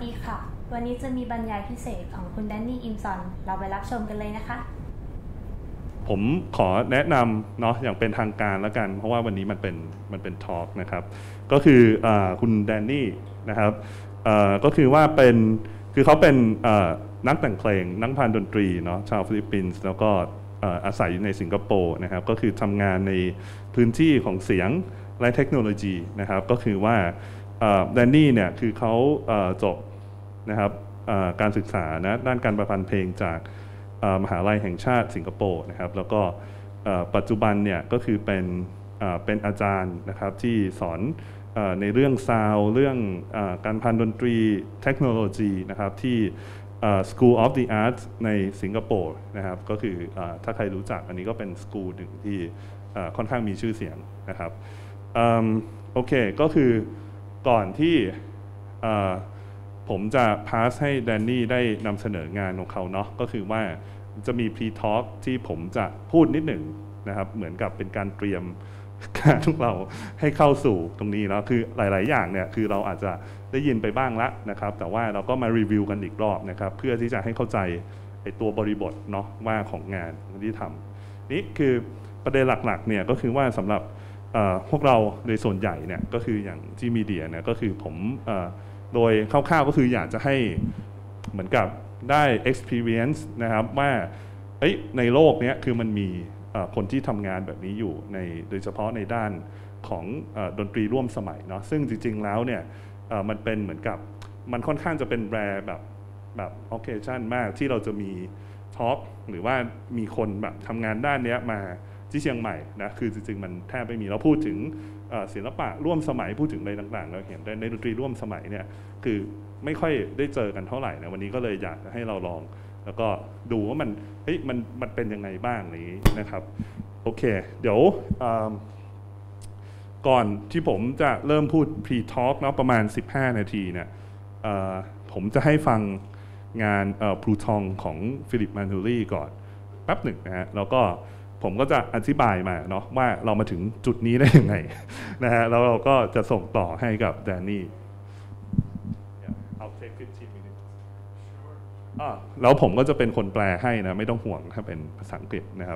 ดีค่ะวันนี้จะมีบรรยายพิเศษของคุณแดนนี่อิมซอนเราไปรับชมกันเลยนะคะผมขอแนะนำเนาะอย่างเป็นทางการแล้วกันเพราะว่าวันนี้มันเป็นทอล์กนะครับก็คือคุณแดนนี่นะครับก็คือว่าคือเขาเป็นนักแต่งเพลงนักพันดนตรีเนาะชาวฟิลิปปินส์แล้วก็อาศัยอยู่ในสิงคโปร์นะครับก็คือทำงานในพื้นที่ของเสียงและเทคโนโลยีนะครับก็คือว่าแดนนี่เนี่ยคือเขาจบนะครับการศึกษานะด้านการประพันธ์เพลงจากมหาลัยแห่งชาติสิงคโปร์นะครับแล้วก็ปัจจุบันเนี่ยก็คือเป็นอาจารย์นะครับที่สอนในเรื่องซาวด์เรื่องการพันดนตรีเทคโนโลยีนะครับที่ School of the Arts ในสิงคโปร์นะครับก็คือถ้าใครรู้จักอันนี้ก็เป็นสกูลหนึ่งที่ค่อนข้างมีชื่อเสียงนะครับโอเคก็คือก่อนที่ผมจะพาสให้แดนนี่ได้นำเสนองานของเขาเนาะก็คือว่าจะมีพรีทอล์กที่ผมจะพูดนิดหนึ่งนะครับเหมือนกับเป็นการเตรียมการของเราให้เข้าสู่ตรงนี้เนาะคือหลายๆอย่างเนี่ยคือเราอาจจะได้ยินไปบ้างละนะครับแต่ว่าเราก็มารีวิวกันอีกรอบนะครับเพื่อที่จะให้เข้าใจไอ้ตัวบริบทเนาะว่าของงานที่ทำนี่คือประเด็นหลักๆเนี่ยก็คือว่าสำหรับพวกเราโดยส่วนใหญ่เนี่ยก็คืออย่างที่มีเดียเนี่ยก็คือผมโดยคร่าวๆก็คืออยากจะให้เหมือนกับได้ experience นะครับว่าในโลกนี้คือมันมีคนที่ทำงานแบบนี้อยู่โดยเฉพาะในด้านของดนตรีร่วมสมัยเนาะซึ่งจริงๆแล้วเนี่ยมันเป็นเหมือนกับมันค่อนข้างจะเป็นแรร์แบบ occasion มากที่เราจะมีทอล์กหรือว่ามีคนแบบทำงานด้านนี้มาที่เชียงใหม่นะคือจริงๆมันแทบไม่มีเราพูดถึงศิลปะร่วมสมัยพูดถึงอะไรต่างๆเราเห็นในดนตรีร่วมสมัยเนี่ยคือไม่ค่อยได้เจอกันเท่าไหร่นะวันนี้ก็เลยอยากให้เราลองแล้วก็ดูว่ามันเป็นยังไงบ้างนี้นะครับโอเคเดี๋ยวก่อนที่ผมจะเริ่มพูด pre-talk เนาะประมาณ15นาทีเนี่ยผมจะให้ฟังงานพลูทองของฟิลิปมานูรีก่อนแป๊บหนึ่งนะฮะแล้วก็ผมก็จะอธิบายมาเนาะว่าเรามาถึงจุดนี้ได้ยังไงนะฮะแล้วเราก็จะส่งต่อให้กับแดนนี่ I'll take 15 minutes แล้วผมก็จะเป็นคนแปลให้นะไม่ต้องห่วงถ้าเป็นภาษาอังกฤษนะครับ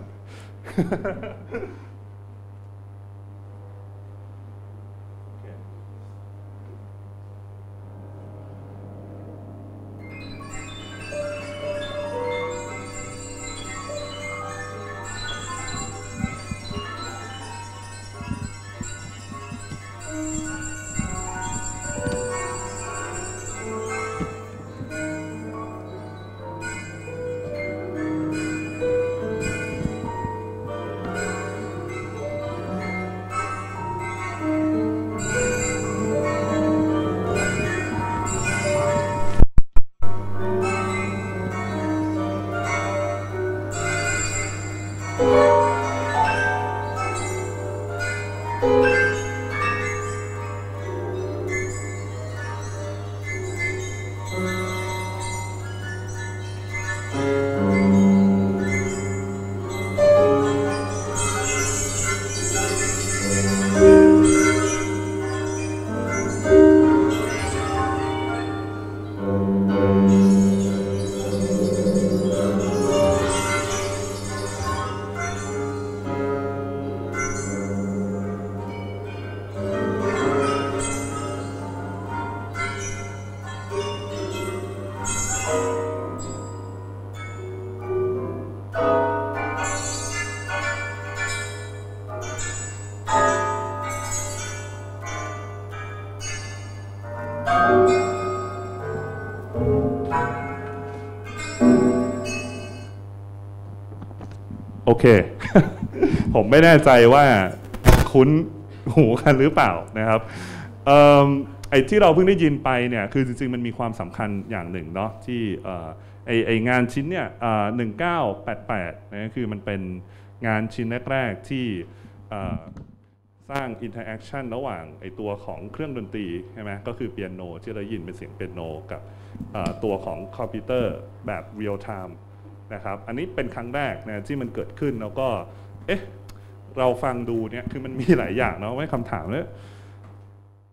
โอเค ผมไม่แน่ใจว่าคุ้นหูกันหรือเปล่านะครับไอ้ที่เราเพิ่งได้ยินไปเนี่ยคือจริงๆมันมีความสำคัญอย่างหนึ่งเนาะที่ไองานชิ้นเนี่ย1988นะคือมันเป็นงานชิ้นแรกๆที่สร้างอินเทอร์แอคชั่นระหว่างไอตัวของเครื่องดนตรีใช่ไหมก็คือเปียโนที่เรายินเป็นเสียงเปียโนกับตัวของคอมพิวเตอร์แบบเรียลไทม์นะครับอันนี้เป็นครั้งแรกนะที่มันเกิดขึ้นแล้วก็เราฟังดูเนี่ยคือมันมีหลายอย่างเนาะไว้คำถามเลย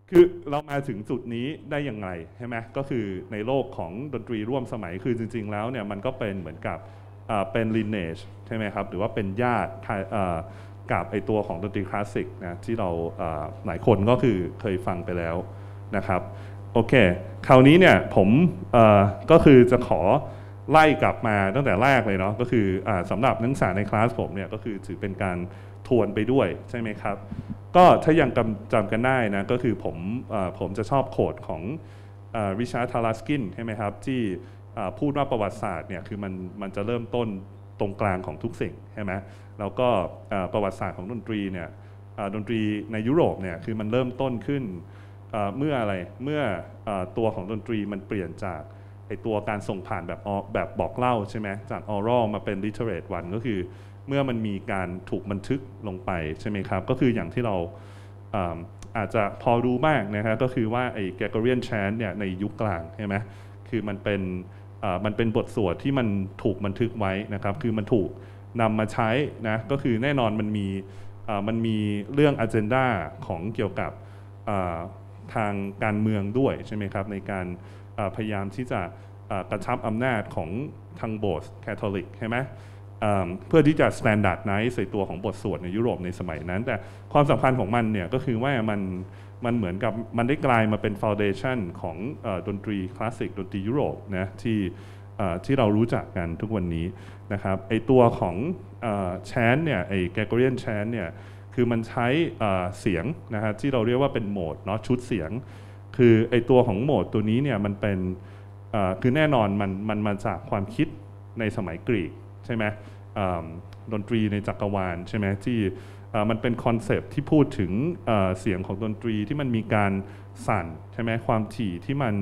คือเรามาถึงจุดนี้ได้ยังไงใช่ไหมก็คือในโลกของดนตรีร่วมสมัยคือจริงๆแล้วเนี่ยมันก็เป็นเหมือนกับเป็น lineage ใช่ไหมครับหรือว่าเป็นญาติกับไอตัวของดนตรีคลาสสิกนะที่เราหลายคนก็คือเคยฟังไปแล้วนะครับโอเคคราวนี้เนี่ยผมก็คือจะขอไล่กลับมาตั้งแต่แรกเลยเนาะก็คือสำหรับนักศึกษาในคลาสผมเนี่ยก็คือถือเป็นการทวนไปด้วยใช่ไหมครับก็ถ้ายังจำกันได้นะก็คือผมจะชอบโคดของริชาร์ด ทาราสกินใช่ไหมครับที่พูดว่าประวัติศาสตร์เนี่ยคือมันจะเริ่มต้นตรงกลางของทุกสิ่งใช่ไหมแล้วก็ประวัติศาสตร์ของดนตรีเนี่ยดนตรีในยุโรปเนี่ยคือมันเริ่มต้นขึ้นเมื่ออะไรเมื่อตัวของดนตรีมันเปลี่ยนจากไอตัวการส่งผ่านแบบบอกเล่าใช่ไหมจาก oral มาเป็น literate one ก็คือเมื่อมันมีการถูกบันทึกลงไปใช่ไหมครับก็คืออย่างที่เราอาจจะพอรู้บ้างนะครับก็คือว่าไอ้ Gregorian chant เนี่ยในยุคกลางใช่ไหมคือมันเป็นบทสวดที่มันถูกบันทึกไว้นะครับคือมันถูกนำมาใช้นะก็คือแน่นอนมันมีเรื่อง agenda ของเกี่ยวกับทางการเมืองด้วยใช่ไหมครับในการพยายามที่จะกระชับอำนาจของทางโบสถ์แคทอลิกใช่ไหมเพื่อที่จะ standardize ใส่ตัวของบทสวดในยุโรปในสมัยนั้นแต่ความสำคัญของมันเนี่ยก็คือว่ามันเหมือนกับมันได้กลายมาเป็น foundation ของดนตรีคลาสสิกดนตรียุโรปนะที่เรารู้จักกันทุกวันนี้นะครับไอตัวของแชนเนี่ยไอ Gregorian chant เนี่ยคือมันใช้เสียงนะครับที่เราเรียกว่าเป็นโหมดเนาะชุดเสียงคือไอตัวของโหมดตัวนี้เนี่ยมันเป็นคือแน่นอนมันมาจากความคิดในสมัยกรีกใช่ไหมดนตรีในจักรวาลใช่ไหมที่มันเป็นคอนเซปต์ที่พูดถึงเสียงของดนตรีที่มันมีการสั่นใช่ไหมความถี่ที่มัน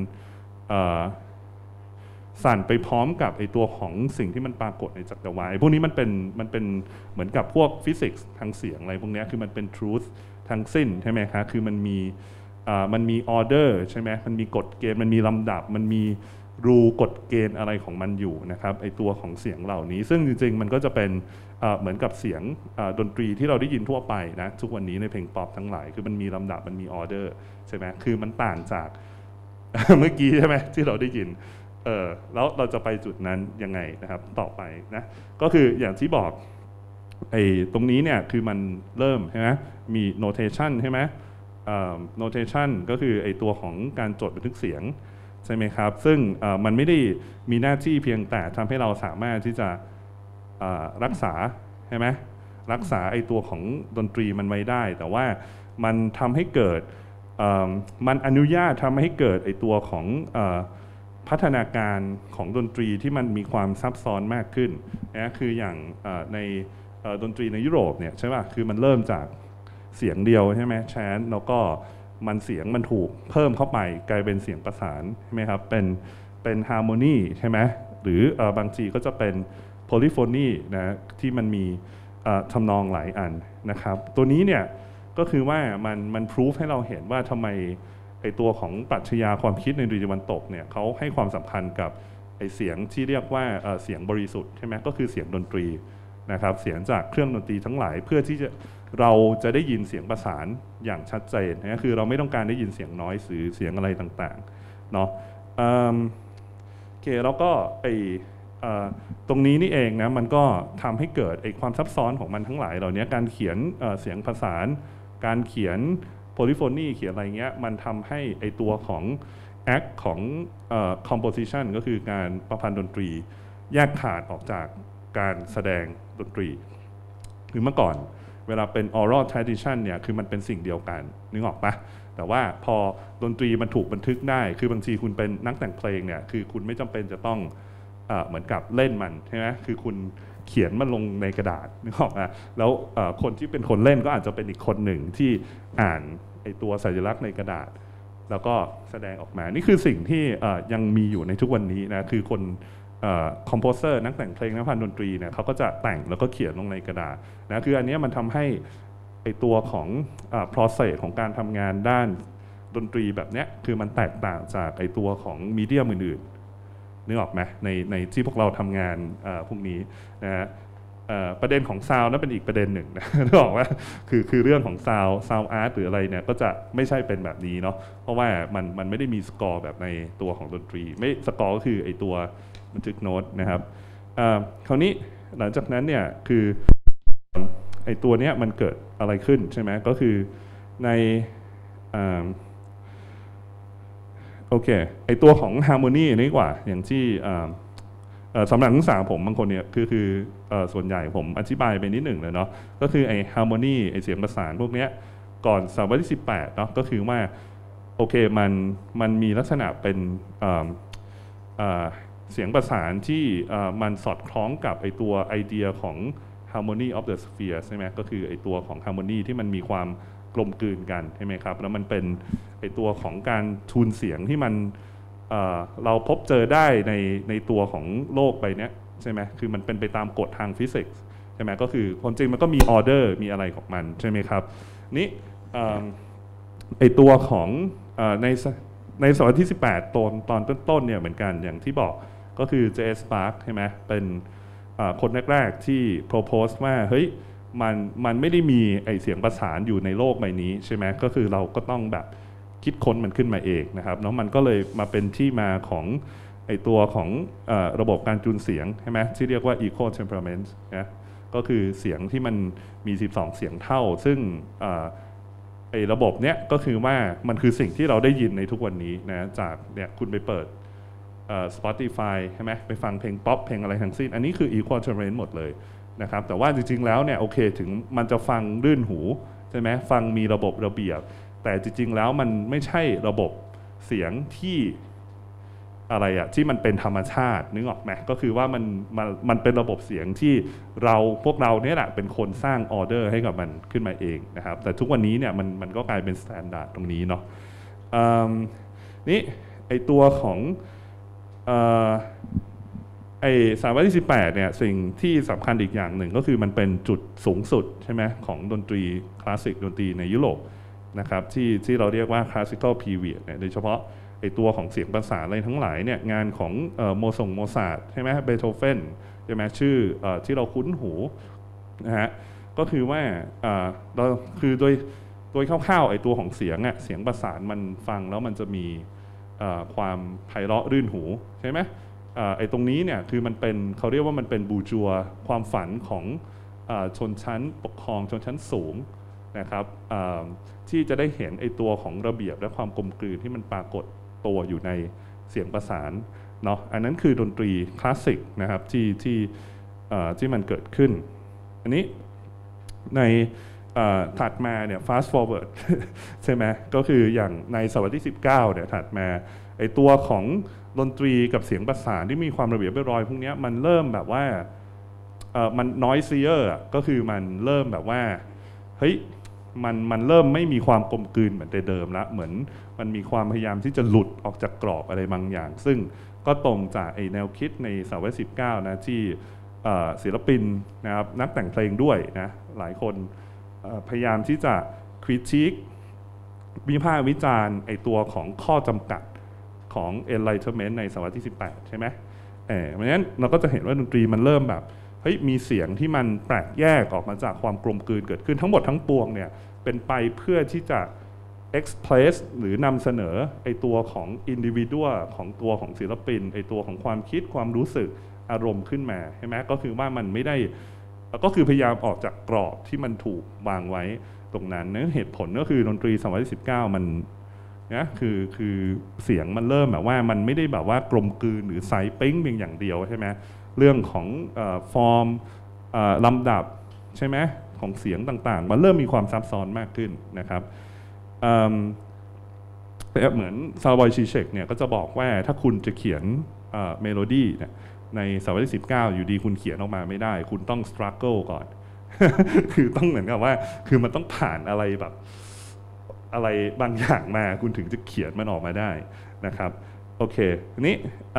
สั่นไปพร้อมกับไอตัวของสิ่งที่มันปรากฏในจักรวาลพวกนี้มันเป็นเหมือนกับพวกฟิสิกส์ทางเสียงอะไรพวกนี้คือมันเป็น truth ทั้งสิ้นใช่ไหมครับคือมันมีออเดอร์ใช่ไหมมันมีกฎเกณฑ์มันมีลำดับมันมีรูกฎเกณฑ์อะไรของมันอยู่นะครับไอตัวของเสียงเหล่านี้ซึ่งจริงๆมันก็จะเป็นเหมือนกับเสียงดนตรีที่เราได้ยินทั่วไปนะทุกวันนี้ในเพลงป๊อปทั้งหลายคือมันมีลำดับมันมีออเดอร์ใช่ไหมคือมันต่างจาก เมื่อกี้ใช่ไหมที่เราได้ยินแล้วเราจะไปจุดนั้นยังไงนะครับต่อไปนะก็คืออย่างที่บอกไอ้ตรงนี้เนี่ยคือมันเริ่มใช่ไหมมี notation ใช่ไหมnotation ก็คือไอ้ตัวของการจดบันทึกเสียงใช่ไหมครับซึ่งมันไม่ได้มีหน้าที่เพียงแต่ทำให้เราสามารถที่จะรักษาใช่ไหมรักษาไอ้ตัวของดนตรีมันไว้ได้แต่ว่ามันทำให้เกิดมันอนุญาตทำให้เกิดไอ้ตัวของพัฒนาการของดนตรีที่มันมีความซับซ้อนมากขึ้นนะคืออย่างในดนตรีในยุโรปเนี่ยใช่ป่ะคือมันเริ่มจากเสียงเดียวใช่ไหมแชนแล้วก็เสียงมันถูกเพิ่มเข้าไปกลายเป็นเสียงประสานใช่ไหมครับเป็นฮาร์โมนีใช่ไหมหรือบางทีก็จะเป็นโพลิโฟนีนะที่มันมีทำนองหลายอันนะครับตัวนี้เนี่ยก็คือว่ามันพิสูจให้เราเห็นว่าทำไมไอตัวของปรัชญาความคิดในดนตรีตะวันตกเนี่ยเขาให้ความสำคัญกับไอเสียงที่เรียกว่าเสียงบริสุทธิ์ใช่ไหมก็คือเสียงดนตรีนะครับเสียงจากเครื่องดนตรีทั้งหลายเพื่อที่เราจะได้ยินเสียงประสานอย่างชัดเจนนะคือเราไม่ต้องการได้ยินเสียงน้อยหรือเสียงอะไรต่างๆเนาะโอเคแล้วก็ตรงนี้นี่เองนะมันก็ทำให้เกิดความซับซ้อนของมันทั้งหลายเหล่านี้การเขียนเสียงประสานการเขียนโพลิโฟนีเขียนอะไรเงี้ยมันทำให้ไอตัวของ act ของcomposition ก็คือการประพันธ์ดนตรีแยกขาดออกจากการแสดงดนตรีคือเมื่อก่อนเวลาเป็น oral tradition เนี่ยคือมันเป็นสิ่งเดียวกันนึกออกปะแต่ว่าพอดนตรีมันถูกบันทึกได้คือบางทีคุณเป็นนักแต่งเพลงเนี่ยคือคุณไม่จำเป็นจะต้องเหมือนกับเล่นมันใช่ไหมคือคุณเขียนมันลงในกระดาษนึกออกนะแล้วคนที่เป็นคนเล่นก็อาจจะเป็นอีกคนหนึ่งที่อ่านไอตัวสัญลักษณ์ในกระดาษแล้วก็แสดงออกมานี่คือสิ่งที่ยังมีอยู่ในทุกวันนี้นะคือคนคอมโพเซอร์นักแต่งเพลงนักพันดนตรีเนี่ยเขาก็จะแต่งแล้วก็เขียนลงในกระดาษนะคืออันนี้มันทำให้ไอตัวของprocess ของการทำงานด้านดนตรีแบบนี้คือมันแตกต่างจากไอตัวของมีเดียมอื่นๆนึกออกไหมในที่พวกเราทำงานพวกนี้นะฮะประเด็นของซาวนั้นเป็นอีกประเด็นหนึ่งนะบอกว่าคือเรื่องของซาวอาร์ตหรืออะไรเนี่ยก็จะไม่ใช่เป็นแบบนี้เนาะเพราะว่ามันไม่ได้มีสกอร์แบบในตัวของดนตรีไม่สกอร์ก็คือไอตัวบันทึกโน้ตนะครับคราวนี้หลังจากนั้นเนี่ยคือไอตัวเนี้ยมันเกิดอะไรขึ้นใช่ไหมก็คือในโอเคไอตัวของฮาร์โมนีนี่กว่าอย่างที่สำหรับนักศึกษาผมบางคนเนี่ยคือส่วนใหญ่ผมอธิบายไปนิดหนึ่งเลยเนาะก็คือไอฮาร์โมนีไอเสียงประสานพวกเนี้ยก่อนศตวรรษที่18เนาะก็คือว่าโอเคมันมีลักษณะเป็นเสียงประสานที่มันสอดคล้องกับไอตัวไอเดียของ harmony of the sphere ใช่ไหมก็คือไอตัวของ harmony ที่มันมีความกลมกลืนกันใช่ไหมครับแล้วมันเป็นไอตัวของการทูนเสียงที่มันเราพบเจอได้ในตัวของโลกใบนี้ใช่ไหมคือมันเป็นไปตามกฎทางฟิสิกส์ใช่ไหมก็คือความจริงมันก็มีออเดอร์มีอะไรของมันใช่ไหมครับนี่ไอตัวของในศตวรรษที่18ตอนต้นๆเนี่ยเหมือนกันอย่างที่บอกก็คือ J.S. Spark ใช่ไหมเป็นคนแรกๆที่ propose ว่าเฮ้ยมันไม่ได้มีไอเสียงประสานอยู่ในโลกใบนี้ใช่ไหมก็คือเราก็ต้องแบบคิดค้นมันขึ้นมาเองนะครับแล้วมันก็เลยมาเป็นที่มาของไอตัวของระบบการจูนเสียงใช่ไหมที่เรียกว่า equal temperament นะก็คือเสียงที่มันมี12เสียงเท่าซึ่งไอระบบเนี้ยก็คือว่ามันคือสิ่งที่เราได้ยินในทุกวันนี้นะจากเนี่ยคุณไปเปิดSpotify ใช่ไหมไปฟังเพลงป๊อปเพลงอะไรทั้งสิ้นอันนี้คือ equal temperament หมดเลยนะครับแต่ว่าจริงๆแล้วเนี่ยโอเคถึงมันจะฟังรื่นหูใช่ไหมฟังมีระบบระเบียบแต่จริงๆแล้วมันไม่ใช่ระบบเสียงที่อะไรอะที่มันเป็นธรรมชาตินึกออกไหมก็คือว่ามันเป็นระบบเสียงที่พวกเราเนี่ยแหละเป็นคนสร้างออเดอร์ให้กับมันขึ้นมาเองนะครับแต่ทุกวันนี้เนี่ยมันก็กลายเป็นสแตนดาร์ดตรงนี้เนาะนี่ไอตัวของไอ้ศตวรรษที่18เนี่ยสิ่งที่สำคัญอีกอย่างหนึ่งก็คือมันเป็นจุดสูงสุดใช่ไหมของดนตรีคลาสสิกดนตรีในยุโรปนะครับที่เราเรียกว่า classical period เนี่ยโดยเฉพาะไอ้ตัวของเสียงประสานอะไรทั้งหลายเนี่ยงานของโมซาร์ทใช่ไหมเบโธเฟนใช่ไหมชื่อที่เราคุ้นหูนะฮะก็คือว่าเราคือโดยคร่าวๆไอ้ตัวของเสียงอ่ะเสียงประสานมันฟังแล้วมันจะมีความไพเราะรื่นหูใช่ไหมไอ้ตรงนี้เนี่ยคือมันเป็นเขาเรียกว่ามันเป็นบูจัวความฝันของชนชั้นปกครองชนชั้นสูงนะครับที่จะได้เห็นไอ้ตัวของระเบียบและความกลมกลืนที่มันปรากฏตัวอยู่ในเสียงประสานเนาะอันนั้นคือดนตรีคลาสสิกนะครับที่มันเกิดขึ้นอันนี้ในถัดมาเนี่ย fast forward ใช่ไหมก็คืออย่างในศตวรรษที่19เนี่ยถัดมาไอตัวของดนตรีกับเสียงประสานที่มีความระเบียบเรียบร้อยพวกนี้มันเริ่มแบบว่ามัน noisier ก็คือมันเริ่มแบบว่าเฮ้ยมันเริ่มไม่มีความกลมกลืนเหมือนแต่เดิมละเหมือนมันมีความพยายามที่จะหลุดออกจากกรอบอะไรบางอย่างซึ่งก็ตรงจากไอแนวคิดในศตวรรษที่19นะที่ศิลปินนะครับนักแต่งเพลงด้วยนะหลายคนพยายามที่จะคริติควิพากษ์วิจารณ์ไอตัวของข้อจำกัดของ Enlightenment ในศตวรรษที่18ใช่ไหมเพราะฉะนั้นเราก็จะเห็นว่าดนตรีมันเริ่มแบบเฮ้ยมีเสียงที่มันแปลกแยกออกมาจากความกลมกลืนเกิดขึ้นทั้งหมดทั้งปวงเนี่ยเป็นไปเพื่อที่จะ express หรือนำเสนอไอตัวของ individual ของตัวของศิลปินไอตัวของความคิดความรู้สึกอารมณ์ขึ้นมาใช่ไหมก็คือว่ามันไม่ได้ก็คือพยายามออกจากกรอบที่มันถูกวางไว้ตรงนั้นเหตุผลก็คือดนตรีศตวรรษที่19มันนะคือเสียงมันเริ่มแบบว่ามันไม่ได้แบบว่ากลมกลืนหรือใสปิ๊งเพียงอย่างเดียวใช่ไหมเรื่องของฟอร์มลำดับใช่ไหมของเสียงต่างๆมันเริ่มมีความซับซ้อนมากขึ้นนะครับเหมือนซาบอยชีเชกเนี่ยก็จะบอกว่าถ้าคุณจะเขียนเมโลดี้เนี่ยในศตวรรษที่19อยู่ดีคุณเขียนออกมาไม่ได้คุณต้องสครัลเกิลก่อน คือต้องเหมือนกับว่าคือมันต้องผ่านอะไรแบบอะไรบางอย่างมาคุณถึงจะเขียนมันออกมาได้นะครับโอเคทีนี้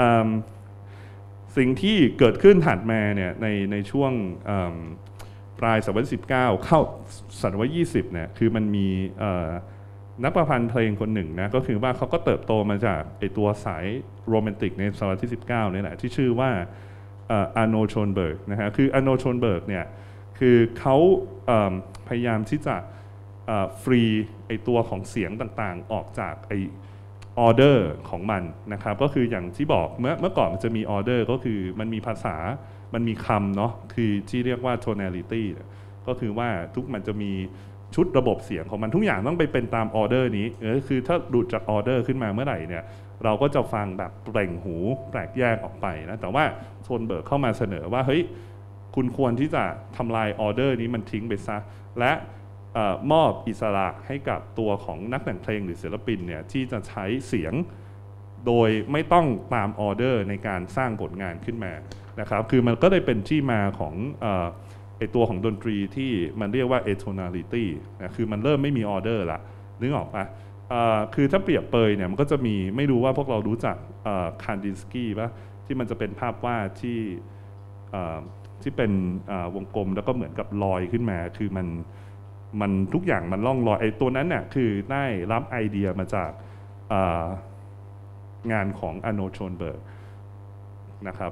สิ่งที่เกิดขึ้นถัดมาเนี่ยในช่วงปลายศตวรรษที่19เข้าศตวรรษที่20เนี่ยคือมันมีนักประพันธ์เพลงคนหนึ่งนะก็คือว่าเขาก็เติบโตมาจากไอตัวสายโรแมนติกในศตวรรษที่19นี่แหละที่ชื่อว่าอาร์โน โชนเบิร์กนะฮะคืออาร์โน โชนเบิร์กเนี่ยคือเขาพยายามที่จะฟรีไอตัวของเสียงต่างๆออกจากไอออเดอร์ของมันนะครับก็คืออย่างที่บอกเมื่อก่อนมันจะมีออเดอร์ก็คือมันมีภาษามันมีคำเนาะคือที่เรียกว่า tonality ก็คือว่ามันจะมีชุดระบบเสียงของมันทุกอย่างต้องไปเป็นตามออเดอร์นี้คือถ้าหลุดจากออเดอร์ขึ้นมาเมื่อไหร่เนี่ยเราก็จะฟังแบบเปล่งหูแปลกแยกออกไปนะแต่ว่าโชนเบิร์กเข้ามาเสนอว่าเฮ้ยคุณควรที่จะทำลายออเดอร์นี้มันทิ้งไปซะและมอบอิสระให้กับตัวของนักแต่งเพลงหรือศิลปินเนี่ยที่จะใช้เสียงโดยไม่ต้องตามออเดอร์ในการสร้างผลงานขึ้นมานะครับคือมันก็เลยเป็นที่มาของไอตัวของดนตรีที่มันเรียกว่า atonality นะคือมันเริ่มไม่มีออเดอร์ละนึกออกปะคือถ้าเปรียบเปยเนี่ยมันก็จะมีไม่รู้ว่าพวกเรารู้จักคานดินสกี้ปะที่มันจะเป็นภาพวาดที่เป็นวงกลมแล้วก็เหมือนกับลอยขึ้นมาคือมันทุกอย่างมันล่องลอยไอ้ตัวนั้นเนี่ยคือได้รับไอเดียมาจากงานของอาร์โน โชนเบิร์กนะครับ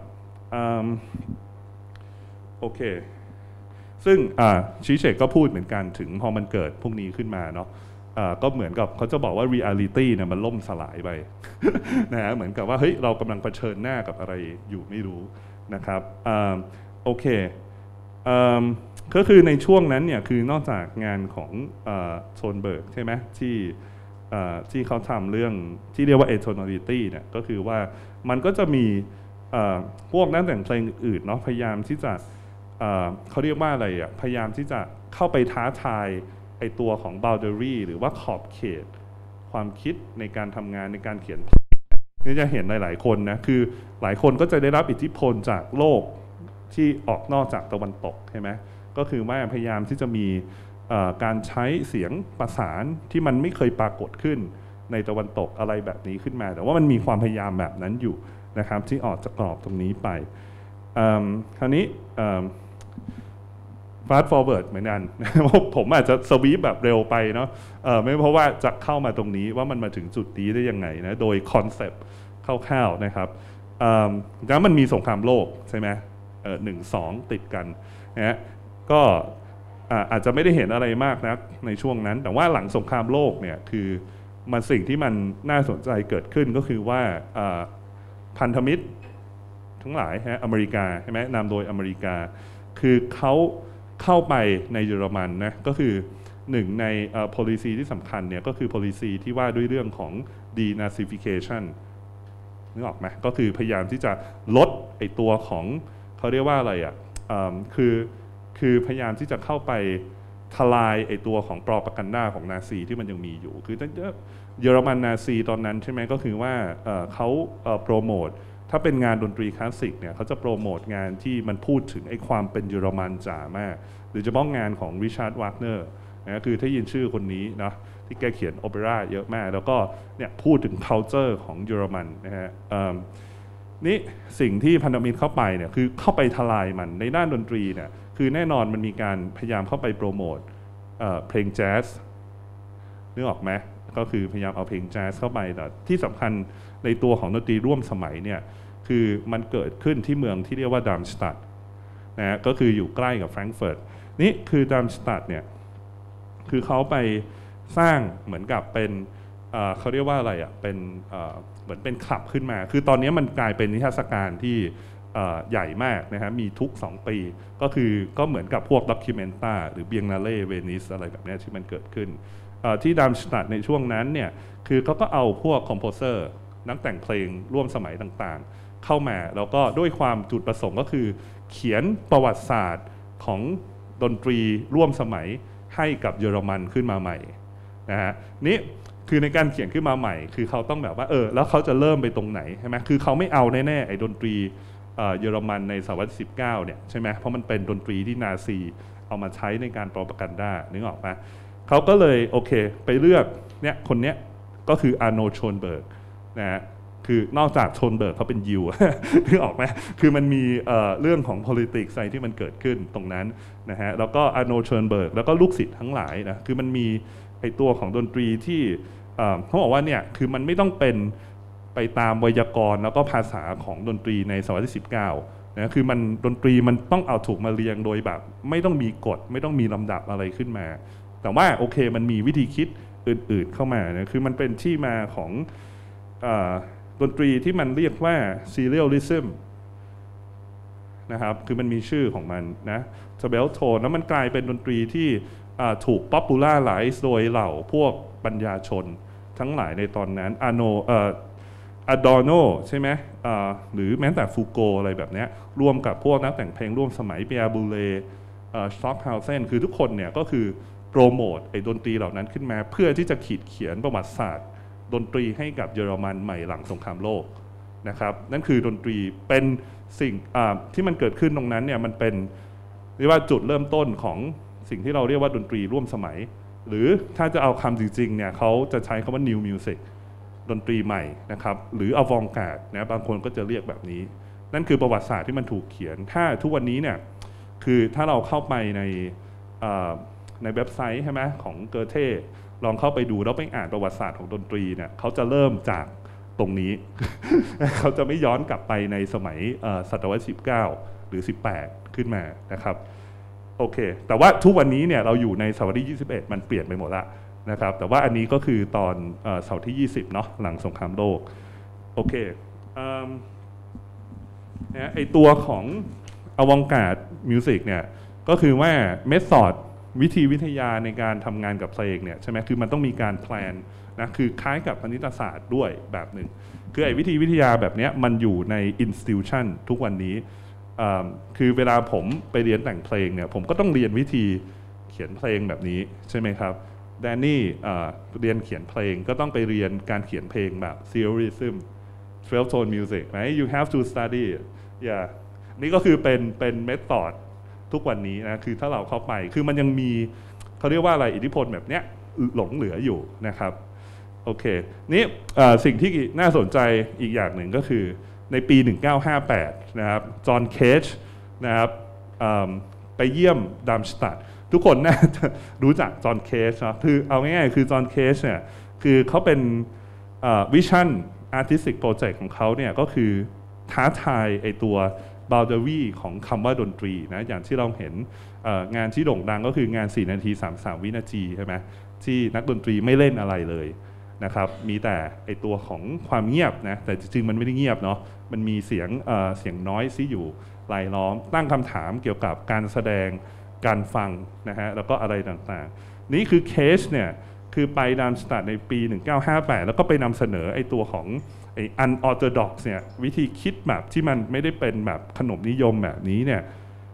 โอเคซึ่งชิเชกก็พูดเหมือนกันถึงพอมันเกิดพวกนี้ขึ้นมาเนาะก็เหมือนกับเขาจะบอกว่า reality เนี่ยมันล่มสลายไป นะฮะเหมือนกับว่าเฮ้ยเรากำลังเผชิญหน้ากับอะไรอยู่ไม่รู้นะครับโอเคก็คือในช่วงนั้นเนี่ยคือนอกจากงานของโชนเบิร์กใช่ไหมที่เขาทำเรื่องที่เรียกว่า atonality เนี่ยก็คือว่ามันก็จะมีพวกนักแต่งเพลงอื่นเนาะพยายามที่จะเขาเรียกว่าอะไรอ่ะพยายามที่จะเข้าไปท้าทายไอตัวของ boundary หรือว่าขอบเขตความคิดในการทำงานในการเขียนนี่จะเห็นหลายๆคนนะคือหลายคนก็จะได้รับอิทธิพลจากโลกที่ออกนอกจากตะวันตกใช่ไหมก็คือว่าพยายามที่จะมีการใช้เสียงประสานที่มันไม่เคยปรากฏขึ้นในตะวันตกอะไรแบบนี้ขึ้นมาแต่ว่ามันมีความพยายามแบบนั้นอยู่นะครับที่ออกจากกรอบตรงนี้ไปคราวนี้fast forward เหมือนกันผมอาจจะสวีปแบบเร็วไปเนาะไม่เพราะว่าจะเข้ามาตรงนี้ว่ามันมาถึงจุดนี้ได้ยังไงนะโดยคอนเซปต์คร่าวๆนะครับแล้วมันมีสงครามโลกใช่ไหม1-2 ติดกันนะก็อาจจะไม่ได้เห็นอะไรมากนะในช่วงนั้นแต่ว่าหลังสงครามโลกเนี่ยคือมันสิ่งที่มันน่าสนใจเกิดขึ้นก็คือว่าพันธมิตรทั้งหลายอเมริกาใช่ไหมนำโดยอเมริกาคือเขาเข้าไปในเยอรมันนะก็คือหนึ่งใน policy ที่สำคัญเนี่ยก็คือ policy ที่ว่าด้วยเรื่องของ denazification นึกออกไหมก็คือพยายามที่จะลดไอตัวของเขาเรียกว่าอะไรอ่ะคือพยายามที่จะเข้าไปทลายไอตัวของโปรปากันดาของนาซีที่มันยังมีอยู่คือตั้งแต่เยอรมันนาซีตอนนั้นใช่ไหมก็คือว่าเขาโปรโมทถ้าเป็นงานดนตรีคลาสสิกเนี่ยเขาจะโปรโมทงานที่มันพูดถึงไอ้ความเป็นเยอรมันจ๋ามากหรือเฉพาะงานของริชาร์ด วากเนอร์นะคือถ้ายินชื่อคนนี้นะที่แกเขียนโอเปร่าเยอะมากแล้วก็เนี่ยพูดถึง culture ของเยอรมันนะฮะนี่สิ่งที่พันธมิตรเข้าไปเนี่ยคือเข้าไปทลายมันในด้านดนตรีเนี่ยคือแน่นอนมันมีการพยายามเข้าไปโปรโมทเพลงแจ๊สนึกออกไหมก็คือพยายามเอาเพลงแจ๊สเข้าไปแต่ที่สำคัญในตัวของดนตรีร่วมสมัยเนี่ยคือมันเกิดขึ้นที่เมืองที่เรียกว่าดัมสตัดนะก็คืออยู่ใกล้กับแฟรงก์เฟิร์ตนี่คือดัมสตัดเนี่ยคือเขาไปสร้างเหมือนกับเป็นเขาเรียกว่าอะไรอ่ะเป็นเหมือนเป็นคลับขึ้นมาคือตอนนี้มันกลายเป็นนิทรรศการที่ใหญ่มากนะฮะมีทุก2 ปีก็เหมือนกับพวกด็อกิเมนตาหรือเบียงนาเล่เวนิสอะไรแบบนี้ที่มันเกิดขึ้นที่ดัมสตัดในช่วงนั้นเนี่ยคือเขาก็เอาพวกคอมโพเซอร์นักแต่งเพลงร่วมสมัยต่างๆเข้ามาแล้วก็ด้วยความจุดประสงค์ก็คือเขียนประวัติศาสตร์ของดนตรีร่วมสมัยให้กับเยอรมันขึ้นมาใหม่นะฮะนี่คือในการเขียนขึ้นมาใหม่คือเขาต้องแบบว่าแล้วเขาจะเริ่มไปตรงไหนใช่ไหมคือเขาไม่เอาแน่ๆไอ้ดนตรีเยอรมันในศตวรรษที่19เนี่ยใช่ไหมเพราะมันเป็นดนตรีที่นาซีเอามาใช้ในการโปรปากันดานึกออกปะเขาก็เลยโอเคไปเลือกเนี่ยคนเนี้ยก็คืออาร์โน โชนเบิร์กนะฮะคือนอกจากโชนเบิร์กเขาเป็นยิว นึกออกไหมคือมันมีเรื่องของ politics อะไรที่มันเกิดขึ้นตรงนั้นนะฮะแล้วก็อาร์โน โชนเบิร์กแล้วก็ลูกศิษย์ทั้งหลายนะคือมันมีไอตัวของดนตรีที่เขาบอกว่าเนี่ยคือมันไม่ต้องเป็นไปตามไวยากรณ์แล้วก็ภาษาของดนตรีในศตวรรษที่19 นะคือมันดนตรีมันต้องเอาถูกมาเรียงโดยแบบไม่ต้องมีกฎไม่ต้องมีลำดับอะไรขึ้นมา แต่ว่าโอเคมันมีวิธีคิดอื่นๆเข้ามานะคือมันเป็นที่มาของดนตรีที่มันเรียกว่า serialism นะครับคือมันมีชื่อของมันนะ Tabel tone แล้วมันกลายเป็นดนตรีที่ถูก popularize โดยเหล่าพวกปัญญาชนทั้งหลายในตอนนั้นอดอโนใช่ไหมหรือแม้แต่ฟูโกอะไรแบบนี้ร่วมกับพวกนักแต่งเพลงร่วมสมัยเปียบูเล่สต็อกเฮาเซนคือทุกคนเนี่ยก็คือโปรโมทไอ้ดนตรีเหล่านั้นขึ้นมาเพื่อที่จะขีดเขียนประวัติศาสตร์ดนตรีให้กับเยอรมันใหม่หลังสงครามโลกนะครับนั่นคือดนตรีเป็นสิ่งที่มันเกิดขึ้นตรงนั้นเนี่ยมันเป็นเรียกว่าจุดเริ่มต้นของสิ่งที่เราเรียกว่าดนตรีร่วมสมัยหรือถ้าจะเอาคำจริงๆเนี่ยเขาจะใช้คำว่า new music ดนตรีใหม่นะครับหรืออวองการ์ดนะบางคนก็จะเรียกแบบนี้นั่นคือประวัติศาสตร์ที่มันถูกเขียนถ้าทุกวันนี้เนี่ยคือถ้าเราเข้าไปในเว็บไซต์ใช่ไหมของเกอเท่ลองเข้าไปดูแล้วไปอ่านประวัติศาสตร์ของดนตรีเนี่ยเขาจะเริ่มจากตรงนี้ เขาจะไม่ย้อนกลับไปในสมัยศตวรรษ19หรือ18ขึ้นมานะครับโอเคแต่ว่าทุกวันนี้เนี่ยเราอยู่ในศตวรรษที่21มันเปลี่ยนไปหมดละนะครับแต่ว่าอันนี้ก็คือตอนศตวรรษที่20เนาะหลังสงครามโลกโอเคไอตัวของอวองการ์ดมิวสิกเนี่ยก็คือว่าเมธอดวิธีวิทยาในการทำงานกับเพลงเนี่ยใช่ไหมคือมันต้องมีการแพลนนะคือคล้ายกับคณิตศาสตร์ด้วยแบบหนึ่งคือไอ้วิธีวิทยาแบบนี้มันอยู่ใน institution ทุกวันนี้คือเวลาผมไปเรียนแต่งเพลงเนี่ยผมก็ต้องเรียนวิธีเขียนเพลงแบบนี้ใช่ไหมครับแดนนี่เรียนเขียนเพลงก็ต้องไปเรียนการเขียนเพลงแบบ serialism 12 tone music right you have to study yeah นี่ก็คือเป็นเมธอดทุกวันนี้นะคือถ้าเราเข้าไปคือมันยังมีเขาเรียกว่าอะไรอิทธิพลแบบเนี้ยหลงเหลืออยู่นะครับโอเคนี่สิ่งที่น่าสนใจอีกอย่างหนึ่งก็คือในปี 1958 นะครับจอห์นเคจนะครับไปเยี่ยมดัมสตัดทุกคนน่าจะรู้จักจอห์นเคจนะคือเอาง่ายๆคือจอห์นเคจเนี่ยคือเขาเป็นวิชั่นอาร์ติสติกโปรเจกต์ของเขาเนี่ยก็คือท้าทายไอตัวboundary ของคำว่าดนตรีนะอย่างที่เราเห็นงานที่โด่งดังก็คืองาน4 นาที 33 วินาทีใช่ไหมที่นักดนตรีไม่เล่นอะไรเลยนะครับมีแต่ไอตัวของความเงียบนะแต่จริงๆมันไม่ได้เงียบเนาะมันมีเสียงน้อยที่อยู่รายล้อมตั้งคำถามเกี่ยวกับการแสดงการฟังนะฮะแล้วก็อะไรต่างๆนี่คือเคสเนี่ยคือไปดัมสตัดในปี 1958 แล้วก็ไปนำเสนอไอตัวของไอ้ unorthodox เนี่ยวิธีคิดแบบที่มันไม่ได้เป็นแบบขนบนิยมแบบนี้เนี่ย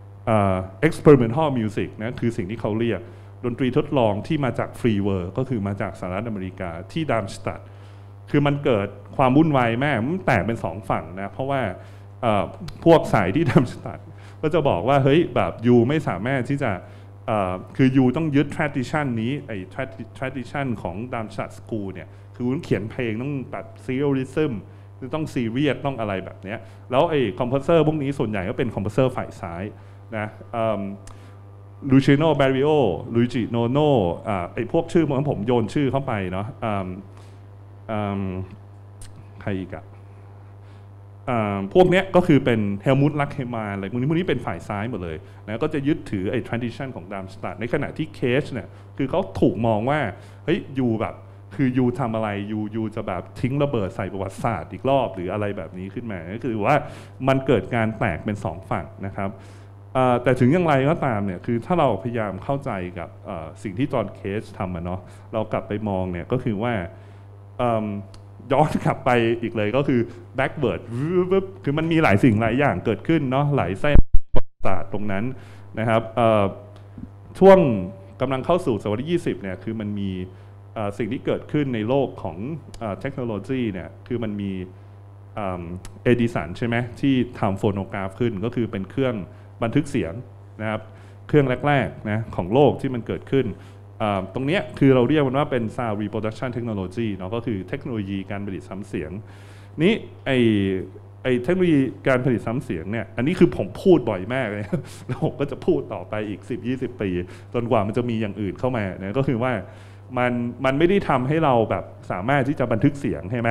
experimental music นะคือสิ่งที่เขาเรียกดนตรีทดลองที่มาจากฟรีเวิร์ก็คือมาจากสหรัฐอเมริกาที่ดัมสตัดคือมันเกิดความวุ่นวายแม่มันแตกเป็น2 ฝั่งนะเพราะว่าพวกสายที่ดัมสตัดก็จะบอกว่าเฮ้ยแบบยูไม่สามารถที่จะคือยูต้องยึด tradition นี้ไอ้ tradition ของดัมสตัดสกูลเนี่ยคือต้องเขียนเพลงต้องตัด serialism ต้องซีเรียสต้องอะไรแบบนี้แล้วไอ้คอมโพเซอร์พวกนี้ส่วนใหญ่ก็เป็นคอมโพเซอร์ฝ่ายซ้ายนะลูชิโน แบริโอ ลุยจิ โนโนไอ้พวกชื่อผมโยนชื่อเข้าไปเนาะใครอีกอะพวกนี้ก็คือเป็นเฮลมุต ลักเฮมานอะไรพวกนี้เป็นฝ่ายซ้ายหมดเลยนะก็จะยึดถือไอ้ tradition ของดัมสตัดในขณะที่เคจเนี่ยคือเขาถูกมองว่าเฮ้ยยูแบบคือยูทำอะไรยูจะแบบทิ้งระเบิดใส่ประวัติศาสตร์อีกรอบหรืออะไรแบบนี้ขึ้นมาก็คือว่ามันเกิดการแตกเป็น2 ฝั่งนะครับแต่ถึงอย่างไรก็ตามเนี่ยคือถ้าเราพยายามเข้าใจกับสิ่งที่จอห์นเคจทำเนาะเรากลับไปมองเนี่ยก็คือว่าย้อนกลับไปอีกเลยก็คือ backward คือมันมีหลายสิ่งหลายอย่างเกิดขึ้นเนาะหลายเส้นประวัติศาสตร์ตรงนั้นนะครับช่วงกำลังเข้าสู่ศตวรรษที่20เนี่ยคือมันมีสิ่งที่เกิดขึ้นในโลกของเทคโนโลยีเนี่ยคือมันมีเอดิสันใช่ไหมที่ทำโฟโนกราฟขึ้นก็คือเป็นเครื่องบันทึกเสียงนะครับเครื่องแรกๆนะของโลกที่มันเกิดขึ้นตรงนี้คือเราเรียกมันว่าเป็น Sound Reproduction Technology เนาะก็คือเทคโนโลยีการผลิตซ้ำเสียงนี้ไอเทคโนโลยีการผลิตซ้ำเสียงเนี่ยอันนี้คือผมพูดบ่อยมากเลยแล้วผมก็จะพูดต่อไปอีก 10-20 ปีจนกว่ามันจะมีอย่างอื่นเข้ามานะก็คือว่ามันไม่ได้ทำให้เราแบบสามารถที่จะบันทึกเสียงใช่ไหม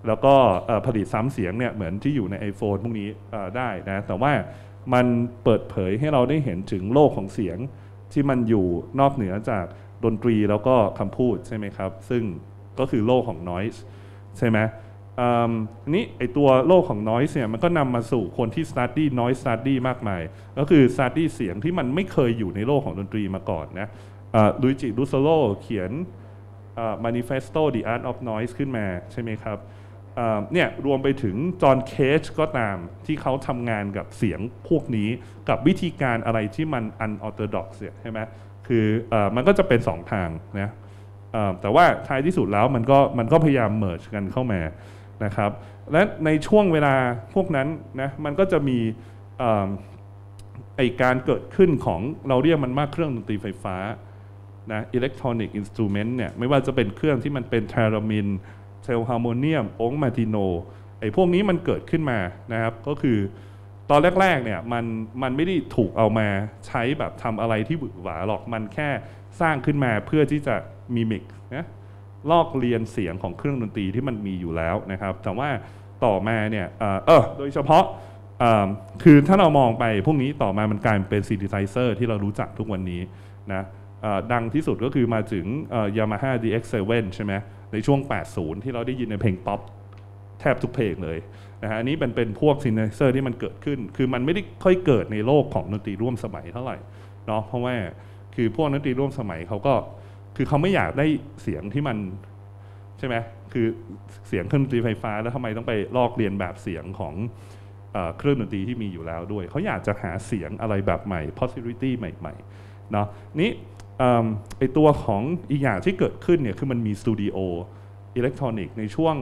แล้วก็ผลิตซ้ำเสียงเนี่ยเหมือนที่อยู่ใน iPhone พวกนี้ได้นะแต่ว่ามันเปิดเผยให้เราได้เห็นถึงโลกของเสียงที่มันอยู่นอกเหนือจากดนตรีแล้วก็คำพูดใช่ไหมครับซึ่งก็คือโลกของ noise ใช่ไหมนี้ไอตัวโลกของ noise เนี่ยมันก็นำมาสู่คนที่ study noise study มากมายก็คือ study เสียงที่มันไม่เคยอยู่ในโลกของดนตรีมาก่อนนะลุยจิ รูโซโลเขียนManifesto the Art of Noise ขึ้นมาใช่ไหมครับเนี่ยรวมไปถึงจอห์นเคจก็ตามที่เขาทำงานกับเสียงพวกนี้กับวิธีการอะไรที่มัน unorthodox ใช่ไหมคือมันก็จะเป็น2 ทางนะแต่ว่าท้ายที่สุดแล้วมันก็พยายาม merge กันเข้ามานะครับและในช่วงเวลาพวกนั้นนะมันก็จะมีไอการเกิดขึ้นของเราเรียกมันว่าเครื่องดนตรีไฟฟ้านะ electronic instrument เนี่ยไม่ว่าจะเป็นเครื่องที่มันเป็นเทรามินเทลฮาร์โมเนียมโองมาติโนไอ้พวกนี้มันเกิดขึ้นมานะครับก็คือตอนแรกๆเนี่ยมันไม่ได้ถูกเอามาใช้แบบทำอะไรที่หวือหวาหรอกมันแค่สร้างขึ้นมาเพื่อที่จะมิมิกนะลอกเลียนเสียงของเครื่องดนตรีที่มันมีอยู่แล้วนะครับแต่ว่าต่อมาเนี่ยโดยเฉพาะคือถ้าเรามองไปพวกนี้ต่อมามันกลายเป็นซินธิไซเซอร์ที่เรารู้จักทุกวันนี้นะดังที่สุดก็คือมาถึงYamaha DX7 ใช่ไหมในช่วง 80 ที่เราได้ยินในเพลงป๊อปแทบทุกเพลงเลยนะฮะอันนี้เป็นพวกซินธิไซเซอร์ที่มันเกิดขึ้นคือมันไม่ได้ค่อยเกิดในโลกของดนตรีร่วมสมัยเท่าไหร่เนาะเพราะว่าคือพวกดนตรีร่วมสมัยเขาก็คือเขาไม่อยากได้เสียงที่มันใช่ไหมคือเสียงเครื่องดนตรีไฟฟ้าแล้วทำไมต้องไปลอกเลียนแบบเสียงของเครื่องดนตรีที่มีอยู่แล้วด้วยเขาอยากจะหาเสียงอะไรแบบใหม่ possibility ใหม่ๆเนาะนี้ไอตัวของอีกอย่างที่เกิดขึ้นเนี่ยคือมันมีสตูดิโออิเล็กทรอนิกส์ในช่วง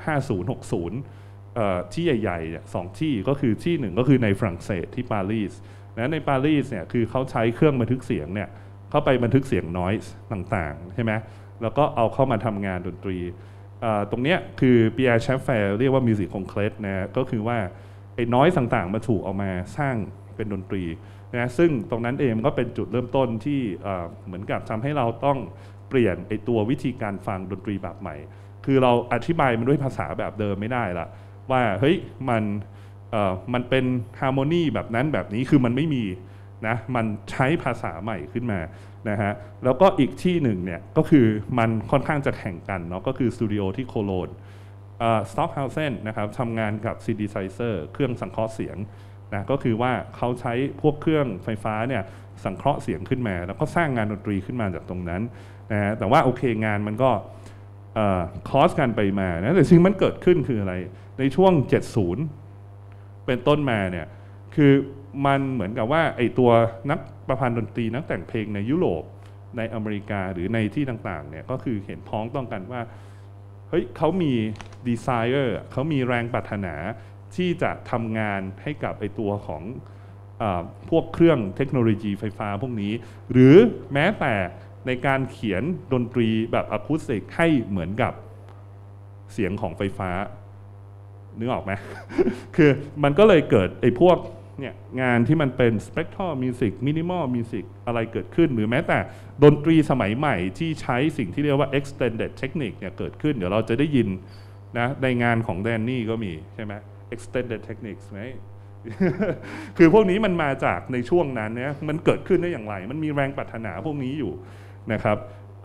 50-60ที่ใหญ่ๆ2 ที่ก็คือที่หนึ่งก็คือในฝรั่งเศสที่ปารีสนะในปารีสเนี่ยคือเขาใช้เครื่องบันทึกเสียงเนี่ยเข้าไปบันทึกเสียง noise ต่างๆใช่ไหมแล้วก็เอาเข้ามาทำงานดนตรีตรงเนี้ยคือปีแอร์แชฟแฟร์เรียกว่ามิวสิกคอนเครสนะก็คือว่าไอ้ noise ต่างๆมาถูกเอามาสร้างเป็นดนตรีนะซึ่งตรงนั้นเองก็เป็นจุดเริ่มต้นที่เหมือนกับทำให้เราต้องเปลี่ยนไอตัววิธีการฟังดนตรีแบบใหม่คือเราอธิบายมันด้วยภาษาแบบเดิมไม่ได้ละว่าเฮ้ยมันเป็นฮาร์โมนีแบบนั้นแบบนี้คือมันไม่มีนะมันใช้ภาษาใหม่ขึ้นมานะฮะแล้วก็อีกที่หนึ่งเนี่ยก็คือมันค่อนข้างจะแข่งกันเนาะก็คือสตูดิโอที่โคโลนสต็อกเฮาเซนนะครับทำงานกับซินธิไซเซอร์เครื่องสังเคราะห์เสียงนะก็คือว่าเขาใช้พวกเครื่องไฟฟ้าเนี่ยสังเคราะห์เสียงขึ้นมาแล้วก็สร้างงานดนตรีขึ้นมาจากตรงนั้นนะฮะแต่ว่าโอเคงานมันก็คอสกันไปมานะแต่สิ่งมันเกิดขึ้นคืออะไรในช่วง 70 เป็นต้นมาเนี่ยคือมันเหมือนกับว่าไอตัวนักประพันธ์ดนตรีนักแต่งเพลงในยุโรปในอเมริกาหรือในที่ต่างๆเนี่ยก็คือเห็นพ้องต้องกันว่าเฮ้ยเขามีดีไซเนอร์เขามีแรงปรารถนาที่จะทำงานให้กับไอตัวของพวกเครื่องเทคโนโลยีไฟฟ้าพวกนี้หรือแม้แต่ในการเขียนดนตรีแบบอะคูสติกให้เหมือนกับเสียงของไฟฟ้านึกออกไหม คือมันก็เลยเกิดไอ้พวกเนี่ยงานที่มันเป็น spectral music minimal music อะไรเกิดขึ้นหรือแม้แต่ดนตรีสมัยใหม่ที่ใช้สิ่งที่เรียกว่า extended technique เนี่ยเกิดขึ้นเดี๋ยวเราจะได้ยินนะในงานของแดนนี่ก็มีใช่ไหม extended techniques ไหม คือพวกนี้มันมาจากในช่วงนั้นเนี่ยมันเกิดขึ้นได้อย่างไรมันมีแรงปรารถนาพวกนี้อยู่นะครับ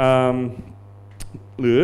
หรือ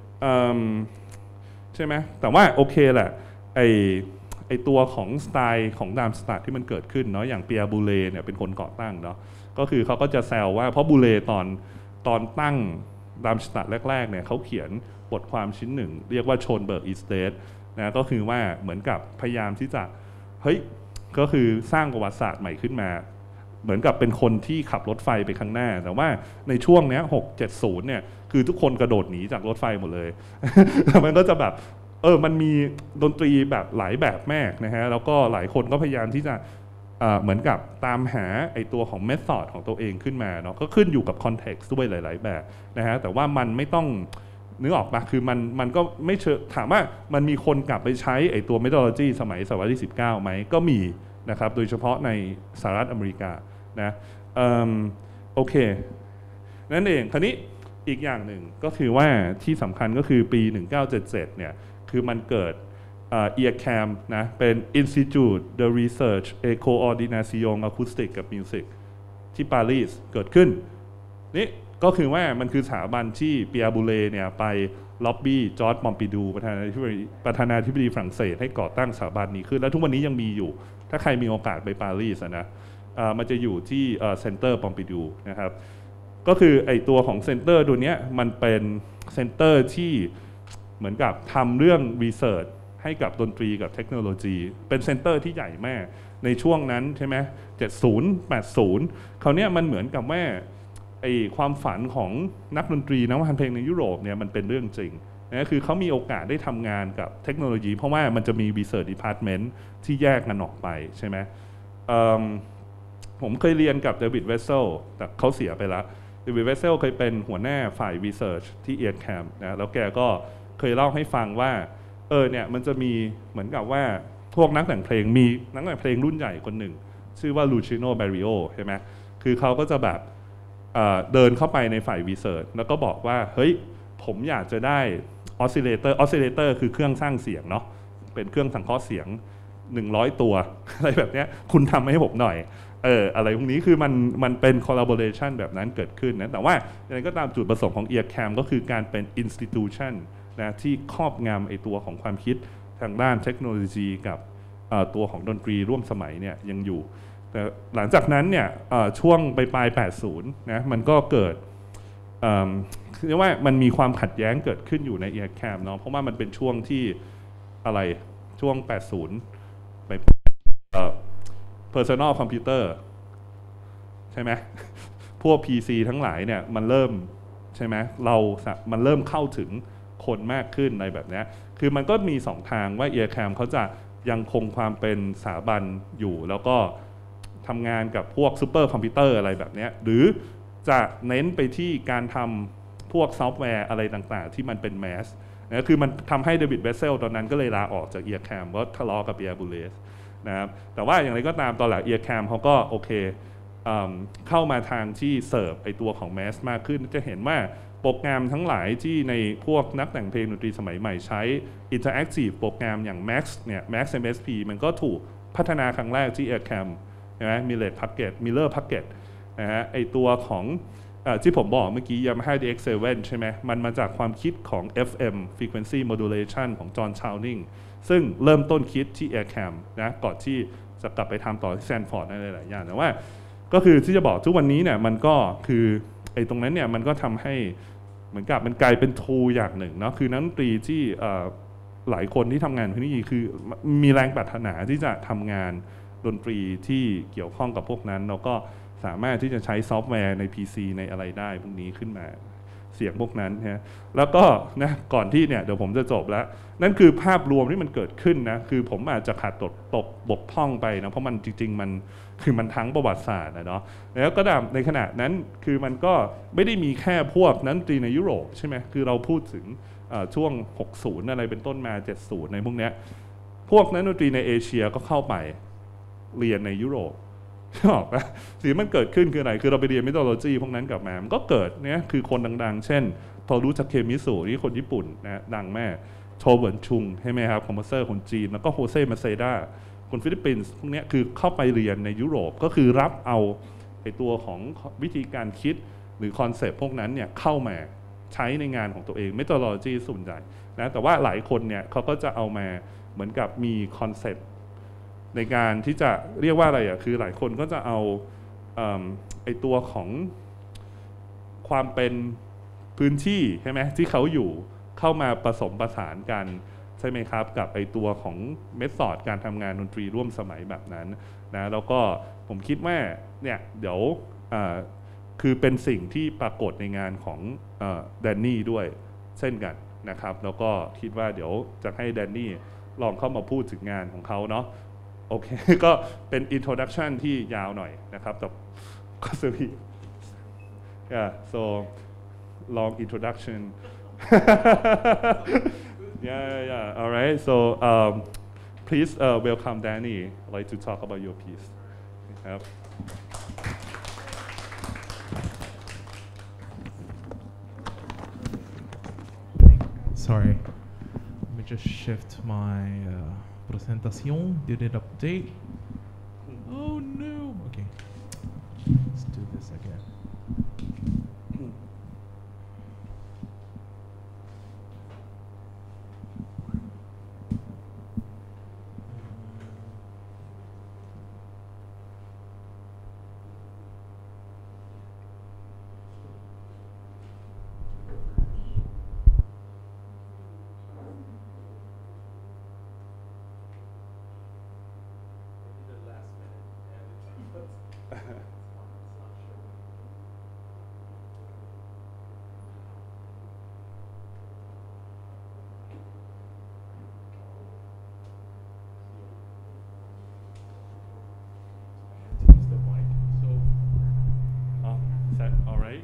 ใช่ไหมแต่ว่าโอเคแหละไอตัวของสไตล์ของดามสตัดที่มันเกิดขึ้นเนาะอย่างเปียร์บูเล่เนี่ยเป็นคนก่อตั้งเนาะก็คือเขาก็จะแซวว่าเพราะบูเล่ตอนตั้งดามสตัดแรกๆเนี่ยเขาเขียนบทความชิ้นหนึ่งเรียกว่าโชนเบิร์กอีสเตทนะก็คือว่าเหมือนกับพยายามที่จะเฮ้ยก็คือสร้างประวัติศาสตร์ใหม่ขึ้นมาเหมือนกับเป็นคนที่ขับรถไฟไปข้างหน้าแต่ว่าในช่วงนี้6-70เนี่ยคือทุกคนกระโดดหนีจากรถไฟหมดเลย มันก็จะแบบมันมีดนตรีแบบหลายแบบแม่นะฮะแล้วก็หลายคนก็พยายามที่จะเหมือนกับตามหาไอตัวของเมธอดของตัวเองขึ้นมาเนาะก็ขึ้นอยู่กับคอนเท็กซ์ด้วยหลายๆแบบนะฮะแต่ว่ามันไม่ต้องนึกออกปะคือมันก็ไม่เชิงถามว่ามันมีคนกลับไปใช้ไอตัวเมทอโลจีสมัยศตวรรษที่19ไหมก็มีนะครับโดยเฉพาะในสหรัฐอเมริกานะโอเคนั่นเองคราวนี้อีกอย่างหนึ่งก็คือว่าที่สำคัญก็คือปี1977เนี่ยคืคือมันเกิดEACAM นะเป็น Institute de Recherche et Coordination Acoustique กับ Music ที่ปารีสเกิดขึ้นนี่ก็คือว่ามันคือสถาบันที่เปียร์บูเล่เนี่ยไปล็อบบี้จอร์จปอมปิดูประธานาธิบดีฝรั่งเศสให้ก่อตั้งสถาบันนี้ขึ้นแล้วทุกวันนี้ยังมีอยู่ถ้าใครมีโอกาสไปปารีสนะมันจะอยู่ที่เซ็นเตอร์ปอมปิดูนะครับก็คือไอตัวของเซ็นเตอร์ตัวนี้มันเป็นเซ็นเตอร์ที่เหมือนกับทำเรื่องรีเสิร์ชให้กับดนตรีกับเทคโนโลยีเป็นเซ็นเตอร์ที่ใหญ่มากในช่วงนั้นใช่ไหม70 80คราวนี้มันเหมือนกับว่าไอความฝันของนักดนตรีนักวางเพลงในยุโรปเนี่ยมันเป็นเรื่องจริงนะคือเขามีโอกาสได้ทำงานกับเทคโนโลยีเพราะว่ามันจะมี research department ที่แยกกันออกไปใช่ไหมผมเคยเรียนกับเดวิดเวสเซลแต่เขาเสียไปแล้วเดวิดเวสเซลเคยเป็นหัวหน้าฝ่าย research ที่ EACAM นะแล้วแกก็เคยเล่าให้ฟังว่าเนี่ยมันจะมีเหมือนกับว่าพวกนักแต่งเพลงมีนักแต่งเพลงรุ่นใหญ่คนหนึ่งชื่อว่าลูชิโนแบริโอใช่ไหมคือเขาก็จะแบบเดินเข้าไปในฝ่าย research แล้วก็บอกว่าเฮ้ยผมอยากจะได้ออสซิเลเตอร์คือเครื่องสร้างเสียงเนาะเป็นเครื่องสังเคราะห์เสียง100 ตัวอะไรแบบนี้คุณทำให้ผมหน่อยอะไรพวกนี้คือมันเป็น collaboration แบบนั้นเกิดขึ้นนะแต่ว่าอย่างไรก็ตามจุดประสงค์ของ EACAM ก็คือการเป็น institution นะที่ครอบงำไอตัวของความคิดทางด้านเทคโนโลยีกับตัวของดนตรีร่วมสมัยเนี่ยยังอยู่แต่หลังจากนั้นเนี่ยช่วงปลาย 80 นะมันก็เกิดเรียกว่ามันมีความขัดแย้งเกิดขึ้นอยู่ใน EACAM เนาะเพราะว่ามันเป็นช่วงที่อะไรช่วง 80 ไปpersonal computer ใช่ไหมพวก PC ทั้งหลายเนี่ยมันเริ่มใช่ไหมมันเริ่มเข้าถึงคนมากขึ้นในแบบนี้คือมันก็มี2 ทางว่า EACAM เขาจะยังคงความเป็นสถาบันอยู่แล้วก็ทำงานกับพวกซูเปอร์คอมพิวเตอร์อะไรแบบนี้หรือจะเน้นไปที่การทำพวกซอฟต์แวร์อะไรต่างๆที่มันเป็นแมสนะคือมันทำให้เดวิดเบสเซลตอนนั้นก็เลยลาออกจาก EACAM เพราะทะเลาะกับเปียร์บูเลสนะครับแต่ว่าอย่างไรก็ตามตอนหลัง EACAM เขาก็โอเคเข้ามาทางที่เสิร์ฟไอตัวของแมสมากขึ้นจะเห็นว่าโปรแกรมทั้งหลายที่ในพวกนักแต่งเพลงดนตรีสมัยใหม่ใช้ Interactive โปรแกรมอย่าง Max เนี่ย Max MSP มันก็ถูกพัฒนาครั้งแรกที่ EACAM ใช่ไหม Miller Package นะฮะไอตัวของที่ผมบอกเมื่อกี้ Yamaha DX7 ใช่ไหมมันมาจากความคิดของ FM Frequency Modulation ของจอห์นชาวนิงซึ่งเริ่มต้นคิดที่ EACAM นะก่อนที่จะกลับไปทำต่อที่แซนฟอร์ดในหลายๆอย่างแต่ว่าก็คือที่จะบอกทุกวันนี้เนี่ยมันก็คือไอ้ตรงนั้นเนี่ยมันก็ทำให้เหมือนกับมันกลายเป็นทูอย่างหนึ่งเนาะคือนักดนตรีที่หลายคนที่ทำงานที่นี่คือมีแรงปรารถนาที่จะทำงานดนตรีที่เกี่ยวข้องกับพวกนั้นแล้วก็สามารถที่จะใช้ซอฟต์แวร์ใน PC ในอะไรได้พวกนี้ขึ้นมาเสียงพวกนั้นฮะแล้วก็นะก่อนที่เนี่ยเดี๋ยวผมจะจบแล้วนั่นคือภาพรวมที่มันเกิดขึ้นนะคือผมอาจจะขาดตกบกพร่องไปนะเพราะมันจริงๆมันคือมันทั้งประวัติศาสตร์นะเนาะแล้วก็ในขณะนั้นคือมันก็ไม่ได้มีแค่พวกนักดนตรีในยุโรปใช่ไหมคือเราพูดถึงช่วง60อะไรเป็นต้นมา70ในพวกเนี้ยพวกนักดนตรีในเอเชียก็เข้าไปเรียนในยุโรปบอกนะสิ่งมันเกิดขึ้นคืออะไรคือเราไปเรียนมิโทโลจีพวกนั้นกลับมามันก็เกิดเนี่ยคือคนดังๆเช่นโทรุทาเคมิสุนี่คนญี่ปุ่นนะดังแม่โชเวินชุงใช่ไหมครับคอมโพเซอร์คนจีนแล้วก็โฮเซ่มาเซดาคนฟิลิปปินส์พวกนี้คือเข้าไปเรียนในยุโรปก็คือรับเอาไอตัวของวิธีการคิดหรือคอนเซปต์พวกนั้นเนี่ยเข้ามาใช้ในงานของตัวเองมิโทโลจีส่วนใหญ่นะแต่ว่าหลายคนเนี่ยเขาก็จะเอามาเหมือนกับมีคอนเซปต์ในการที่จะเรียกว่าอะไรอ่ะคือหลายคนก็จะเอาไอตัวของความเป็นพื้นที่ใช่ไหมที่เขาอยู่เข้ามาผสมผสานกันใช่ไหมครับกับไอตัวของเมธอดการทำงานดนตรีร่วมสมัยแบบนั้นนะแล้วก็ผมคิดว่าเนี่ยเดี๋ยวคือเป็นสิ่งที่ปรากฏในงานของแดนนี่ด้วยเช่นกันนะครับแล้วก็คิดว่าเดี๋ยวจะให้แดนนี่ลองเข้ามาพูดถึงงานของเขาเนาะโอเคก็เป็น introduction ที่ยาวหน่อยนะครับแต่ก็สวีso long introduction yeah all right so please welcome Danny I'd like to talk about your piece ครับ Sorry let me just shift my presentation. Did it update? Oh no. Okay. Let's do this again. Is that all right?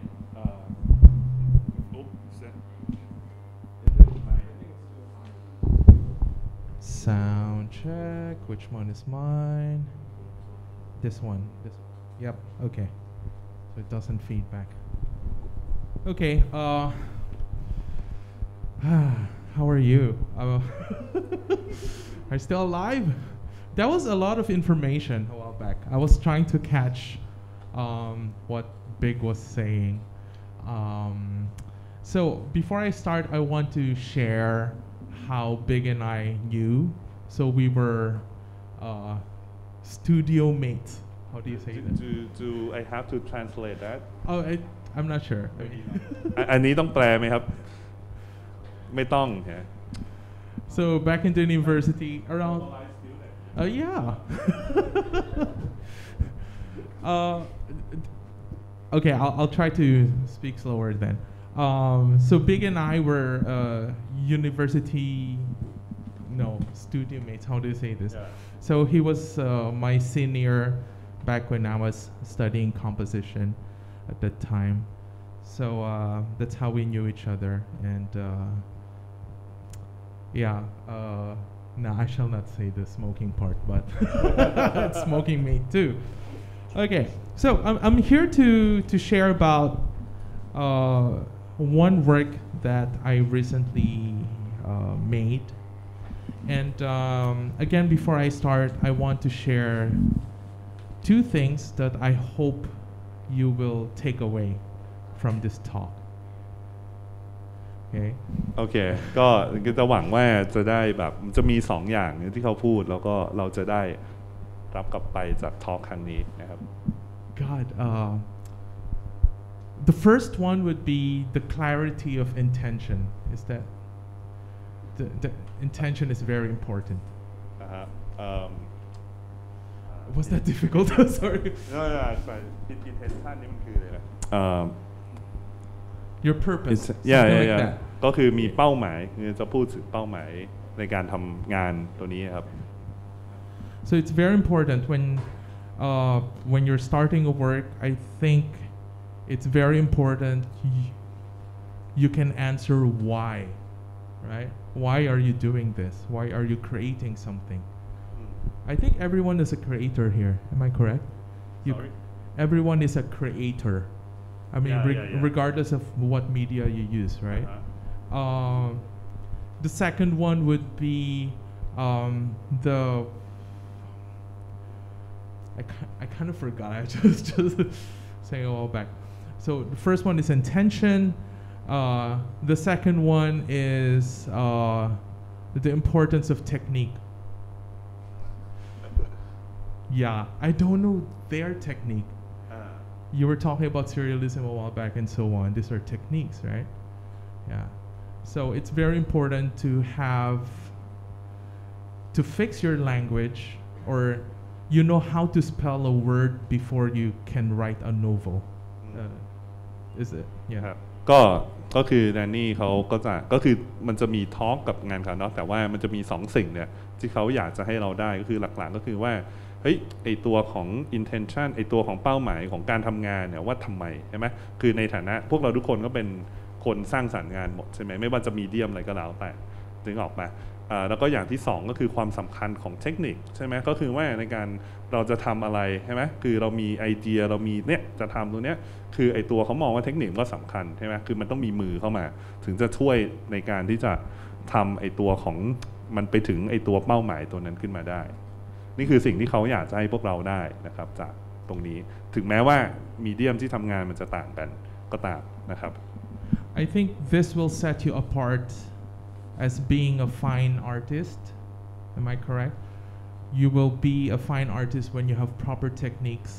Sound check. Which one is mine? This one. Yep. Okay. So it doesn't feedback. Okay. How are you? Are you still alive? That was a lot of information a while back. I was trying to catch what Big was saying. So before I start, I want to share how Big and I knew. So we were studio mates. How do you say that? Do I have to translate that? Oh, I'm not sure. อันนี้ต้องแปลไหมครับ ไม่ต้อง So back in the university around. Yeah. Okay, I'll try to speak slower then. So Big and I were studio mates. How do you say this? Yeah. So he was my senior back when I was studying composition at that time. So that's how we knew each other. And no, I shall not say the smoking part, but smoking mate too. Okay, so I'm here to share about one work that I recently made. And again, before I start, I want to share two things that I hope you will take away from this talk. Okay. โอเคก็จะหวังว่าจะได้แบบจะมี2อย่างที่เขาพูดแล้วก็เราจะได้รับกลับไปจากทอล์คครั้งนี้นะครับ God, the first one would be the clarity of intention. Is that the intention is very important. นะฮะ Was that difficult? Sorry. No, intention นี่มันคืออะไรนะ Your purpose. yeah something like yeah that. ก็คือมีเป้าหมายจะพูดถึงเป้าหมายในการทำงานตัวนี้ครับ So it's very important when you're starting a work. I think it's very important you can answer why, right? Why are you doing this? Why are you creating something? I think everyone is a creator here. Am I correct? Sorry? Everyone is a creator. I mean, Yeah. regardless of what media you use, right? Uh-huh. The second one would be I kind of forgot. I just saying a while back. So the first one is intention. The second one is the importance of technique. Yeah, I don't know their technique. You were talking about serialism a while back and so on. These are techniques, right? Yeah. So it's very important to fix your language, or you know how to spell a word before you can write a novel. Is it? Yeah. ครับก็คือแดนนี่เขาก็คือมันจะมีทอล์กกับงานเขาเนาะแต่ว่ามันจะมี2สิ่งเนี่ยที่เขาอยากจะให้เราได้ก็คือหลักๆก็คือว่าเฮ้ยไอตัวของ intention ไอตัวของเป้าหมายของการทำงานเนี่ยว่าทำไมใช่ไหมคือในฐานะพวกเราทุกคนก็เป็นคนสร้างสรรค์งานหมดใช่ไหมไม่ว่าจะมีเดียมอะไรก็แล้วแต่ถึงออกมาแล้วก็อย่างที่สองก็คือความสำคัญของเทคนิคใช่ไหมก็คือว่าในการเราจะทำอะไรใช่ไหมคือเรามีไอเดียเรามีเนี่ยจะทำตัวเนี้ยคือไอตัวเขามองว่าเทคนิคก็สำคัญใช่ไหมคือมันต้องมีมือเข้ามาถึงจะช่วยในการที่จะทำไอตัวของมันไปถึงไอตัวเป้าหมายตัวนั้นขึ้นมาได้นี่คือสิ่งที่เขาอยากจะให้พวกเราได้นะครับจากตรงนี้ถึงแม้ว่ามีเดียมที่ทำงานมันจะต่างกันก็ตามนะครับ I think this will set you apart as being a fine artist. Am I correct? You will be a fine artist when you have proper techniques,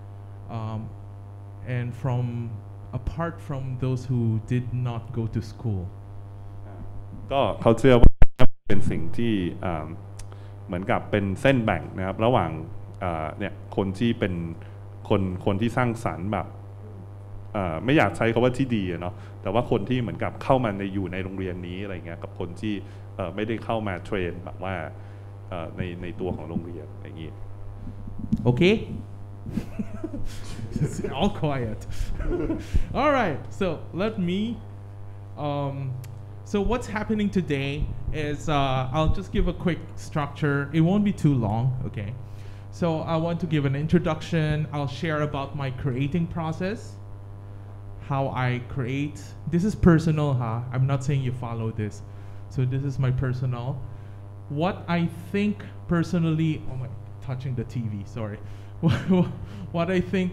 and apart from those who did not go to school. ก็เขาเชื่อว่าเป็นสิ่งที่เหมือนกับเป็นเส้นแบ่งนะครับระหว่างเนี่ยคนที่เป็นคนที่สร้างสรรค์แบบไม่อยากใช้คำว่าที่ดีเนาะแต่ว่าคนที่เหมือนกับเข้ามาอยู่ในโรงเรียนนี้อะไรเงี้ยกับคนที่ไม่ได้เข้ามาเทรนแบบว่าในตัวของโรงเรียนอะไรอย่างนี้ Okay. It's all quiet. All right. So let me. So what's happening today is I'll just give a quick structure. It won't be too long. Okay. So I want to give an introduction. I'll share about my creating process. How I create. This is personal, huh? I'm not saying you follow this. So this is my personal. What I think personally, oh my, touching the TV, sorry. What I think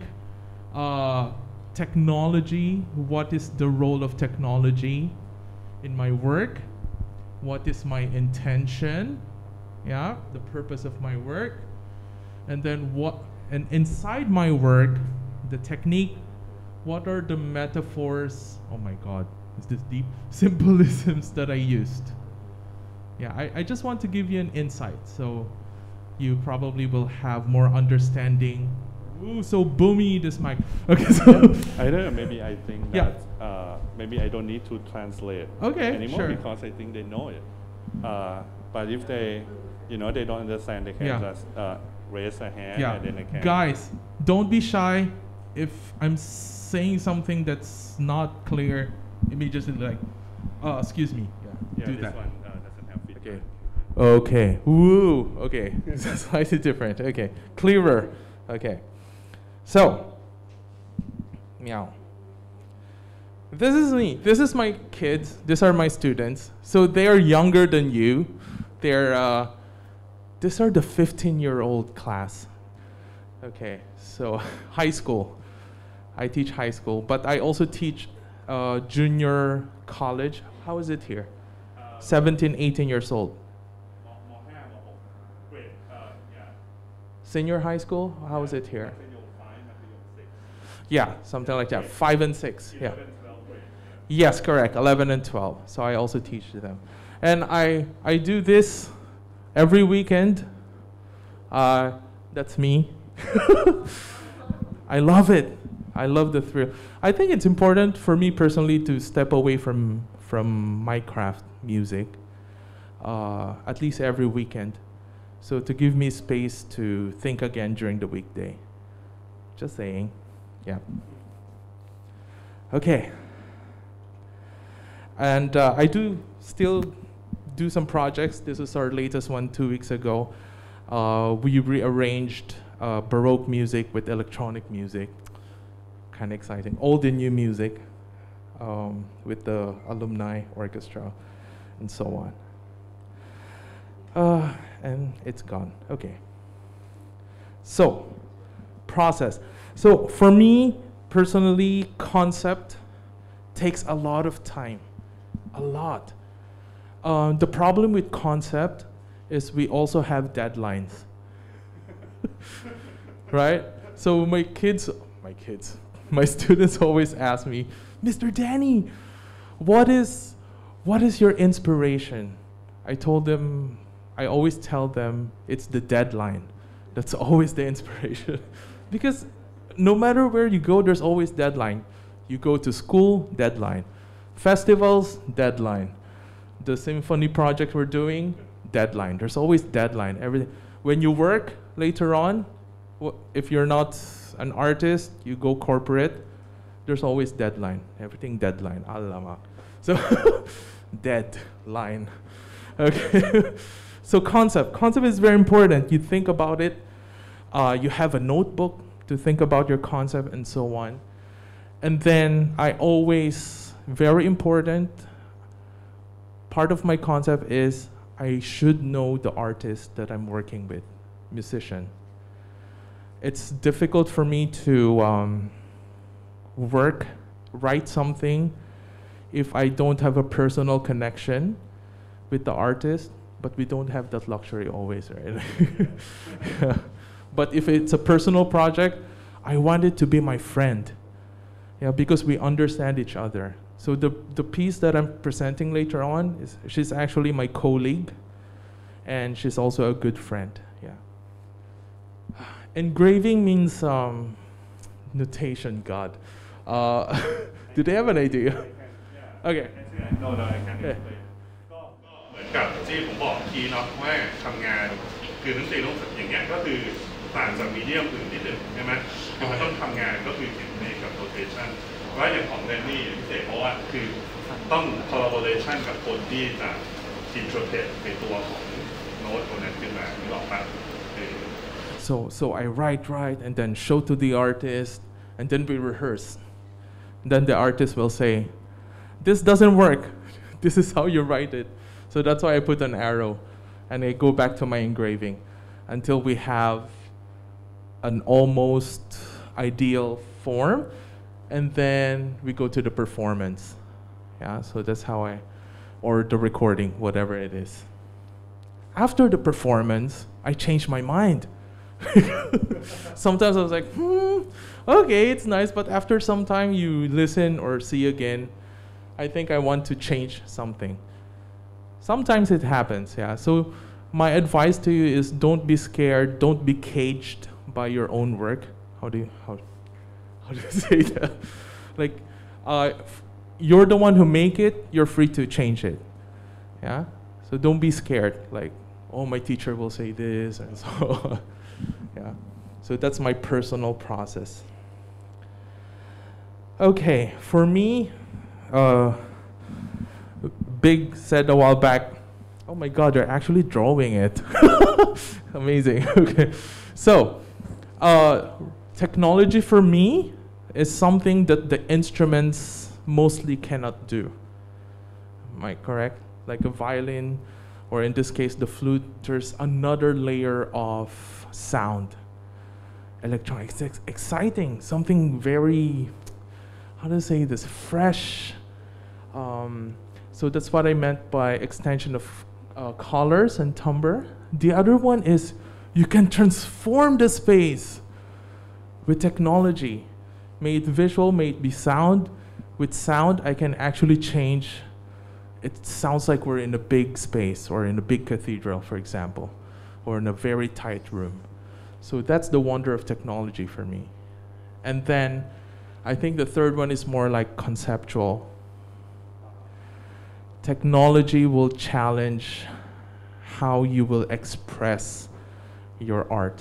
technology, what is the role of technology in my work? What is my intention? Yeah, the purpose of my work. And then and inside my work, the technique, what are the metaphors? Oh my God, is this deep? Symbolisms that I used. Yeah, I just want to give you an insight, so you probably will have more understanding. Ooh, so boomy this mic. Okay, so I don't know. Maybe I think that maybe I don't need to translate anymore sure. because I think they know it. But if they, they don't understand, they can just raise a hand and then they can. Guys, don't be shy. If I'm saying something that's not clear, immediately like, excuse me. Yeah, do this that. one doesn't have feedback. Okay. Okay. Woo. Okay. It's slightly different. Okay. Clearer. Okay. So, meow. This is me. This is my kids. These are my students. So they are younger than you. These are the 15-year-old class. Okay. So high school. I teach high school, but I also teach junior college. How is it here? 17, 18 years old. Senior high school? How is it here? Yeah, something like that. 5 and 6. Yeah. Yes, correct. 11 and 12. So I also teach them. And I do this every weekend. That's me. I love it. I love the thrill. I think it's important for me personally to step away from my craft music, at least every weekend. So to give me space to think again during the weekday. Just saying. Yeah. Okay. And I do still do some projects. This is our latest one 2 weeks ago. We rearranged Baroque music with electronic music. Kind of exciting. Old and new music with the alumni orchestra and so on. And it's gone. Okay. So, process. So for me, personally, concept takes a lot of time. A lot. The problem with concept is we also have deadlines. Right? So my students always ask me, Mr. Danny, what is your inspiration? I always tell them it's the deadline. That's always the inspiration. Because no matter where you go, there's always deadline. You go to school, deadline. Festivals, deadline. The symphony project we're doing, deadline. There's always deadline. Everything. When you work later on, if you're not an artist, you go corporate, there's always deadline. Everything deadline. Alamak. So, deadline. Okay. So concept is very important. You think about it. You have a notebook to think about your concept and so on. And then I always, very important, part of my concept is I should know the artist that I'm working with, musician. It's difficult for me to write something if I don't have a personal connection with the artist, but we don't have that luxury always, right? Yeah. But if it's a personal project, I want it to be my friend, yeah, because we understand each other. So the piece that I'm presenting later on, she's actually my colleague, and she's also a good friend, yeah. Engraving means notation, God. Do they have an idea? Okay. No, I can explain. เหมือนกับที่ผมบอกทีเนาะว่าทำงานคือหนังสือลงอย่างเงี้ยก็คือต่างจากมีเดียมอื่นนิดหนึ่งใช่ไหมคือมันต้องทำงานก็คือเขียนในกับ rotation ว่าอย่างของแดนนี่พิเศษเพราะว่าคือต้อง collaboration กับคนที่จะ interpret ในตัวของโน้ตตัวนั้นขึ้นมาหรือเปล่า So I write and then show to the artist, and then we rehearse. Then the artist will say, "This doesn't work. This is how you write it." So that's why I put an arrow, and I go back to my engraving until we have an almost ideal form, and then we go to the performance. Yeah, so that's how or the recording, whatever it is. After the performance, I changed my mind. Sometimes I was like, okay, it's nice, but after some time you listen or see again, I think I want to change something. Sometimes it happens, yeah. So my advice to you is don't be scared, don't be caged by your own work. How do you say that? Like, you're the one who make it, you're free to change it, yeah. So don't be scared, like, oh, my teacher will say this and so on. Yeah, so that's my personal process. Okay, for me, Big said a while back, oh my God, they're actually drawing it. Amazing. Okay, so technology for me is something that the instruments mostly cannot do. Am I correct? Like a violin, or in this case, the flute, there's another layer of sound. Electronics, it's exciting, something very, how do I say this, fresh. So that's what I meant by extension of colors and timbre. The other one is you can transform the space with technology. May it visual, may it be sound. With sound, I can actually change. It sounds like we're in a big space or in a big cathedral, for example, or in a very tight room. So that's the wonder of technology for me. And then I think the third one is more like conceptual. Technology will challenge how you will express your art.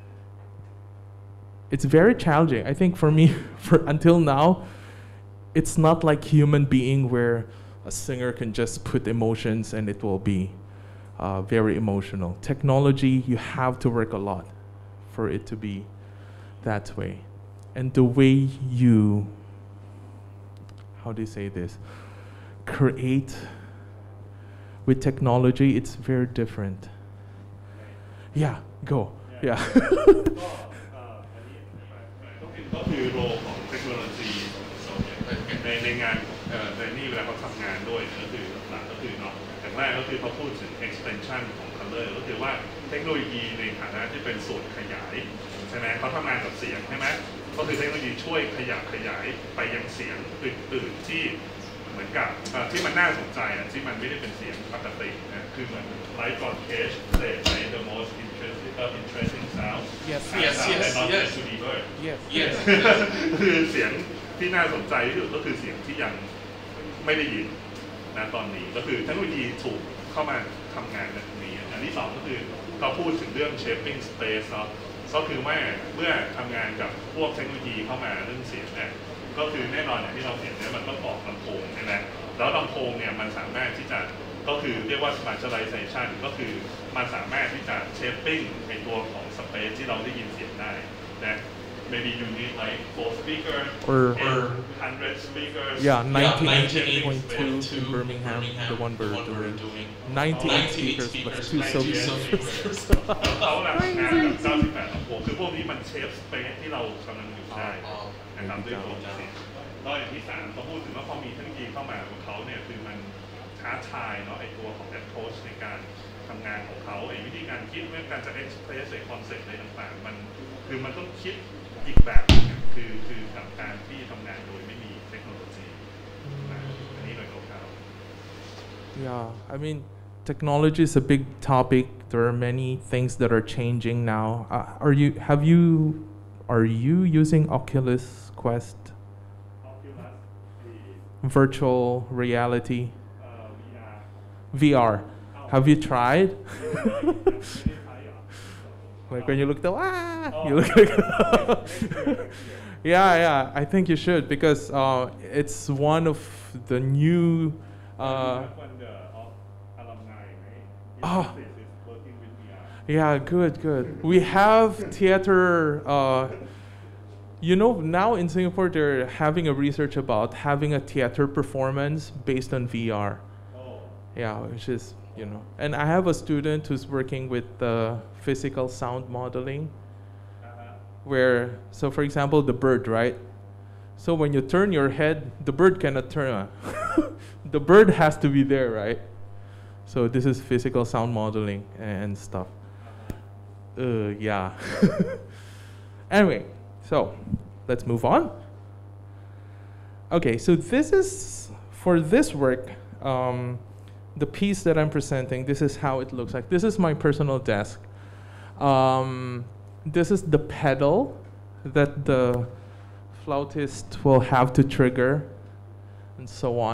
It's very challenging. I think for me, until now, it's not like human being where a singer can just put emotions and it will be very emotional. Technology, you have to work a lot for it to be that way. And the way you, how do you say this, create with technology, it's very different. Yeah, go. Yeah. ก็คือโรของเทคโนโลยีในงานในนี่เวลาเขาทำงานด้วยก็คือหลักก็คือเนาะอย่างแรกก็คือเขาพูดถึง extension ของ color ก็คือว่าเทคโนโลยีในฐานะที่เป็นส่วนขยายใช่ไหมเขาทำงานกับเสียงใช่ไหมก็คือเทคโนโลยีช่วยขยายไปยังเสียงอื่นๆที่เหมือนกับที่มันน่าสนใจที่มันไม่ได้เป็นเสียงปกตินะคือเหมือน live broadcast play the most interesting sound yes yes คือเสียงที่น่าสนใจที่สุดก็คือเสียงที่ยังไม่ได้ยินนะตอนนี้ก็คือเทคโนโลยีถูกเข้ามาทำงานแบบนี้อันที่สองก็คือเราพูดถึงเรื่อง shaping space เนาะก็คือว่าเมื่อทำงานกับพวกเทคโนโลยีเข้ามาเรื่องเสียงเนี่ยก็คือแน่นอนอย่างที่เราเห็นเนี่ยมันต้องออกลำโพงใช่ไหมแล้วลำโพงเนี่ยมันสามารถที่จะก็คือเรียกว่า spatialization ก็คือมันสามารถที่จะ shaping ในตัวของ space ที่เราได้ยินเสียงได้นะ maybe you need like 4 speakers or 100 speakers yeah, 98.2 in Birmingham, the one we're doing. 98 speakers plus 2 subwoofers. เขาหลังงานแบบ98ลำโพงคือพวกนี้มันเชฟสเปซที่เรากำลังอยู่ได้นะครับด้วยตัวเสียงแล้วอย่างที่3เขาพูดถึงว่าพอมีเทคโนโลยีเข้ามาของเขาเนี่ยคือมันท้าทายเนาะไอตัวของ approach ในการทำงานของเขาไอวิธีการคิดเรื่องการจะ express ไอคอนเซ็ปต์อะไรต่างๆมันคือมันต้องคิดอีกแบบนึงคือกับการที่ทำงานโดยไม่มีเทคโนโลยีอันนี้โดยคร่าวๆ Yeah, I mean, technology is a big topic. There are many things that are changing now. Are you using Oculus Quest? Virtual reality? VR. Have you tried? Like when you look the you look like yeah, I think you should because it's one of the new yeah, good. We have theater now in Singapore they're having a research about having a theater performance based on VR. Yeah, which is and I have a student who's working with physical sound modeling where, so for example, the bird, right? So when you turn your head, the bird cannot turn. The bird has to be there, right? So this is physical sound modeling and stuff. Yeah. Anyway, so let's move on. Okay, so this is, for this work, the piece that I'm presenting, this is how it looks like. This is my personal desk. This is the pedal that the flautist will have to trigger, and so on.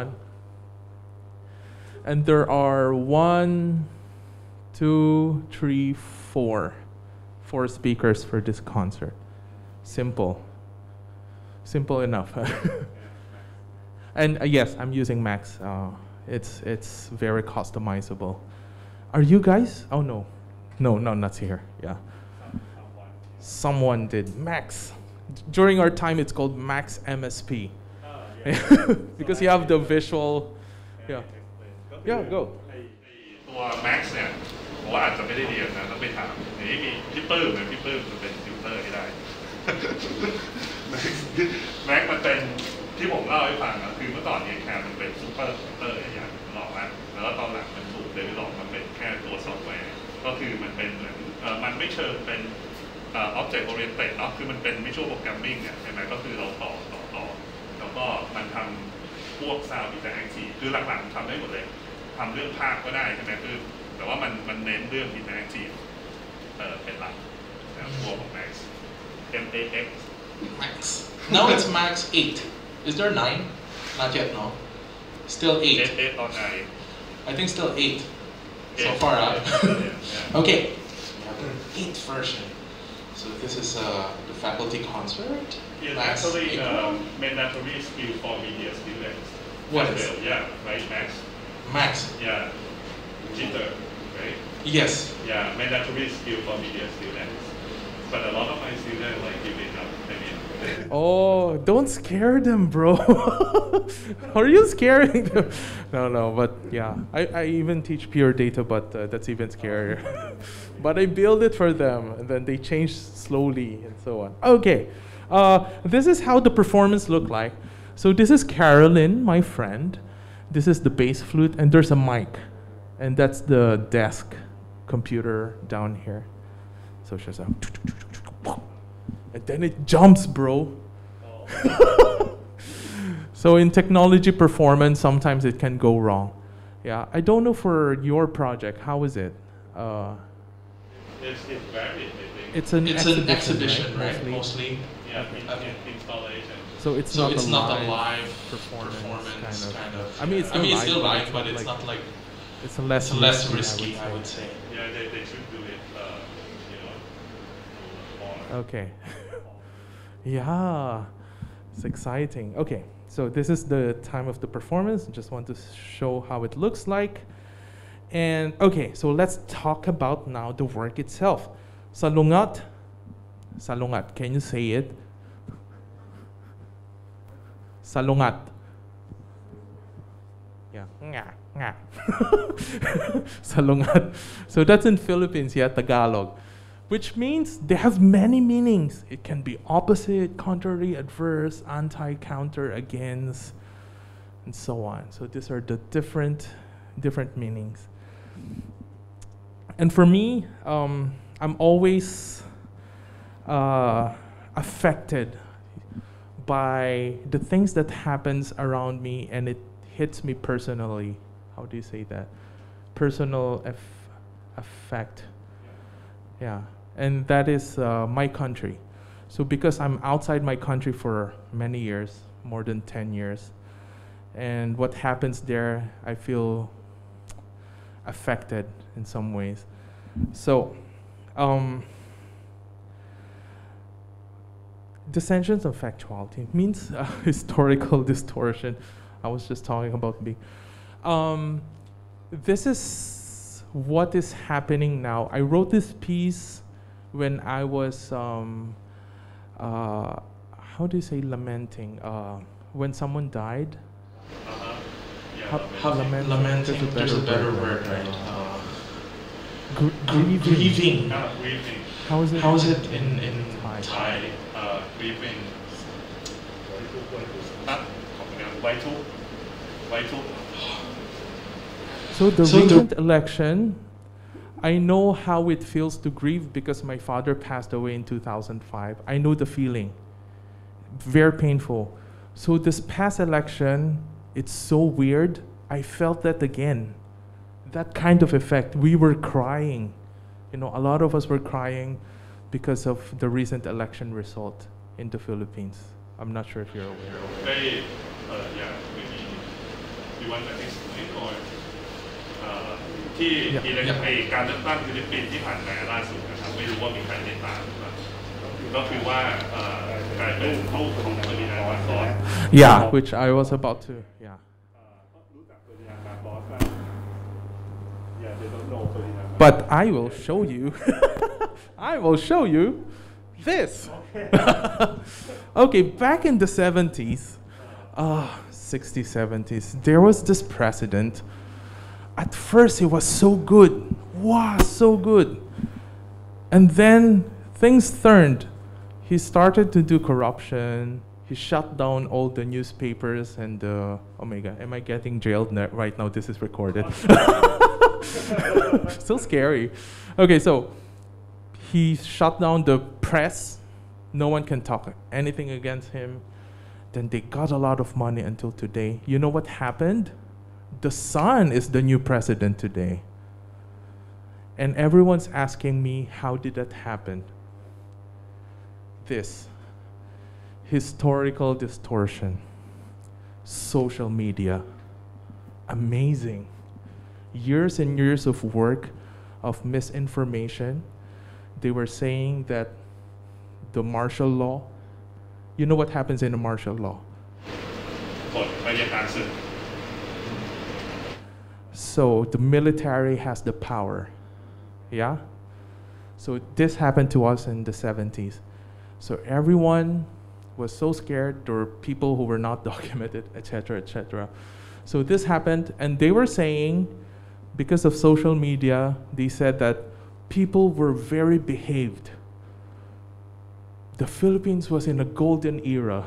And there are 1, 2, 3, 4 speakers for this concert. Simple enough. And yes, I'm using Max. It's very customizable. Are you guys? Oh no, not here. Yeah. Someone did Max. During our time, it's called Max MSP. Because you have the visual. Yeah. Yeah, go. ตัว Max เนี่ยผมว่าอาจจะไม่ได้เรียนนะต้องไปถามนี่มีพี่ปื้มจะเป็นติวเตอร์ให้ได้ Max มันเป็นที่ผมเล่าให้ฟังนะคือเมื่อก่อนเนี่ยแค่มันเป็นซูเปอร์คอมพิวเตอร์อย่างหลอกแล้วตอนหลังมันถูกเดเวลลอปมันเป็นแค่ตัวซอฟต์แวร์ก็คือมันเป็นเหมือนมันไม่เชิงเป็นobject oriented เนาะคือมันเป็น visual programming เนี่ยใช่ไหมก็คือเราต่อแล้วก็มันทำพวก sound interactive คือหลังๆทำได้หมดเลยทำเรื่องภาพก็ได้ใช่ไหมคือแต่ว่ามันเน้นเรื่อง interactive เป็นหลักนะตัวของ Max MAX Max. Now it's Max 8. Is there 9? Not yet, no. Still 8. 8 or 9. I think still 8. So far out. Okay. We have the 8th version. So this is the faculty concert. It's actually mandatory skill for media students. What is? Yeah, right, Max? Max. Yeah. Jitter, right? Yes. Yeah, mandatory skill for media students. But a lot of my students like give it up. I mean, Oh, don't scare them, bro. Are you scaring them? No, but yeah. I even teach pure data, but that's even scarier. But I build it for them, and then they change slowly and so on. Okay, this is how the performance look like. So this is Carolyn, my friend. This is the bass flute, and there's a mic. And that's the desk computer down here. So she's like, and then it jumps, bro. So in technology performance, sometimes it can go wrong. Yeah, I don't know for your project, how is it? it's varied, I think. It's an exhibition, right? Mostly. Yeah, installation. So it's not a live performance kind of. I mean, it's still live, but it's not like. It's less risky, I would say. Yeah, they should do it, more. Okay. Yeah, it's exciting. Okay, so this is the time of the performance. Just want to show how it looks like. And okay, so let's talk about now the work itself. Salungat. Salungat. Can you say it? Salungat. Yeah. Nga, nga. Salungat. So that's in Philippines, yeah, Tagalog. Which means they have many meanings. It can be opposite, contrary, adverse, anti, counter, against, and so on. So these are the different meanings. And for me, I'm always affected by the things that happens around me, and it hits me personally. How do you say that? Personal effect. Yeah, and that is my country. So because I'm outside my country for many years, more than 10 years, and what happens there, I feel affected in some ways. So, dissensions of factuality means historical distortion. I was just talking about me. This is what is happening now. I wrote this piece when I was, how do you say lamenting? When someone died. Lamenting, there's a better word, right? Grieving. Grieving. Grieving. How is it? How is it in Thai. Grieving. Vital. So the recent election, I know how it feels to grieve because my father passed away in 2005. I know the feeling. Very painful. So this past election, it's so weird. I felt that again. That kind of effect. We were crying. You know, a lot of us were crying because of the recent election result in the Philippines. I'm not sure if you're aware. They, yeah, maybe you want to explain or ที่ไอ้การเลือกตั้งฟิลิปปินส์ที่ผ่านมาล่าสุดนะครับไม่รู้ว่ามีใครติดตามหรือเปล่าก็คือว่ากลายเป็นลูกของเฟอร์ดินานด์มาร์โคส Yeah, which I was about to, yeah. รู้จักเฟอร์ดินานด์มาร์โคสป่ะ Yeah, they don't know Ferdinand Marcos. But I will show you. I will show you this. Okay, back in the 70s, 60s, 70s, there was this president. At first, he was so good. Wow, so good. And then things turned. He started to do corruption. He shut down all the newspapers and oh my God, am I getting jailed right now? This is recorded. Still scary. Okay, so he shut down the press. No one can talk anything against him. Then they got a lot of money until today. You know what happened? The son is the new president today. And everyone's asking me, how did that happen? This. Historical distortion. Social media. Amazing. Years and years of work of misinformation. They were saying that the martial law, you know what happens in a martial law? So the military has the power, yeah? So this happened to us in the 70s. So everyone was so scared. There were people who were not documented, etc., etc. So this happened, and they were saying, because of social media, they said that people were very behaved. The Philippines was in a golden era.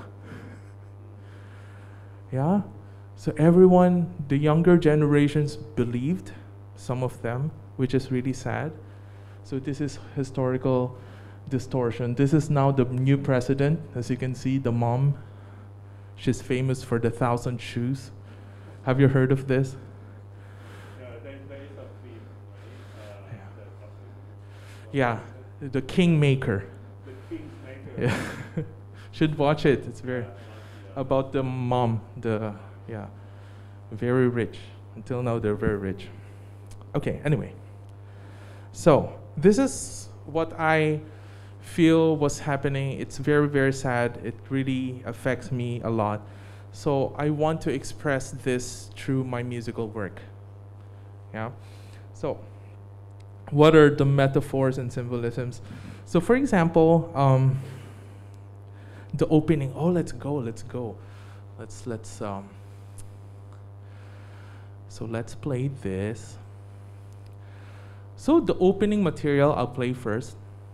Yeah? So everyone, the younger generations believed, some of them, which is really sad. So this is historical distortion. This is now the new president. As you can see, the mom, she's famous for the 1,000 shoes. Have you heard of this? Yeah, the Kingmaker. Yeah. Should watch it. It's very about the mom, yeah, very rich. Until now, they're very rich. Okay, anyway. So this is what I feel was happening. It's very, very sad. It really affects me a lot. So I want to express this through my musical work. Yeah. So, what are the metaphors and symbolisms? So, for example, the opening. Oh, let's go. So let's play this. So the opening material I'll play first.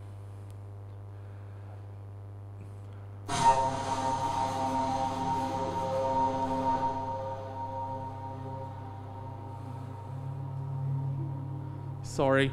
Sorry.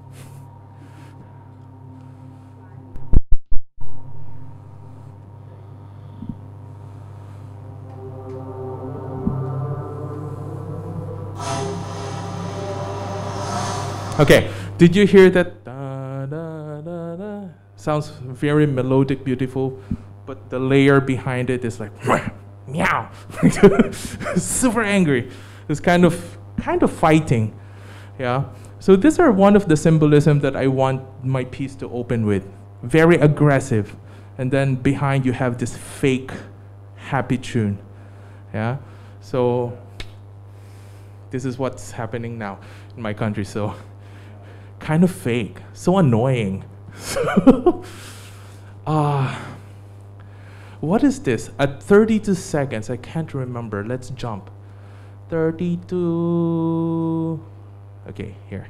Okay, did you hear that? Da, da, da, da? Sounds very melodic, beautiful, but the layer behind it is like meow, super angry. It's kind of fighting, yeah. So these are one of the symbolism that I want my piece to open with, very aggressive, and then behind you have this fake happy tune, yeah. So this is what's happening now in my country. So. Kind of fake, so annoying. What is this? At 32 seconds, I can't remember. Let's jump. 32. Okay, here.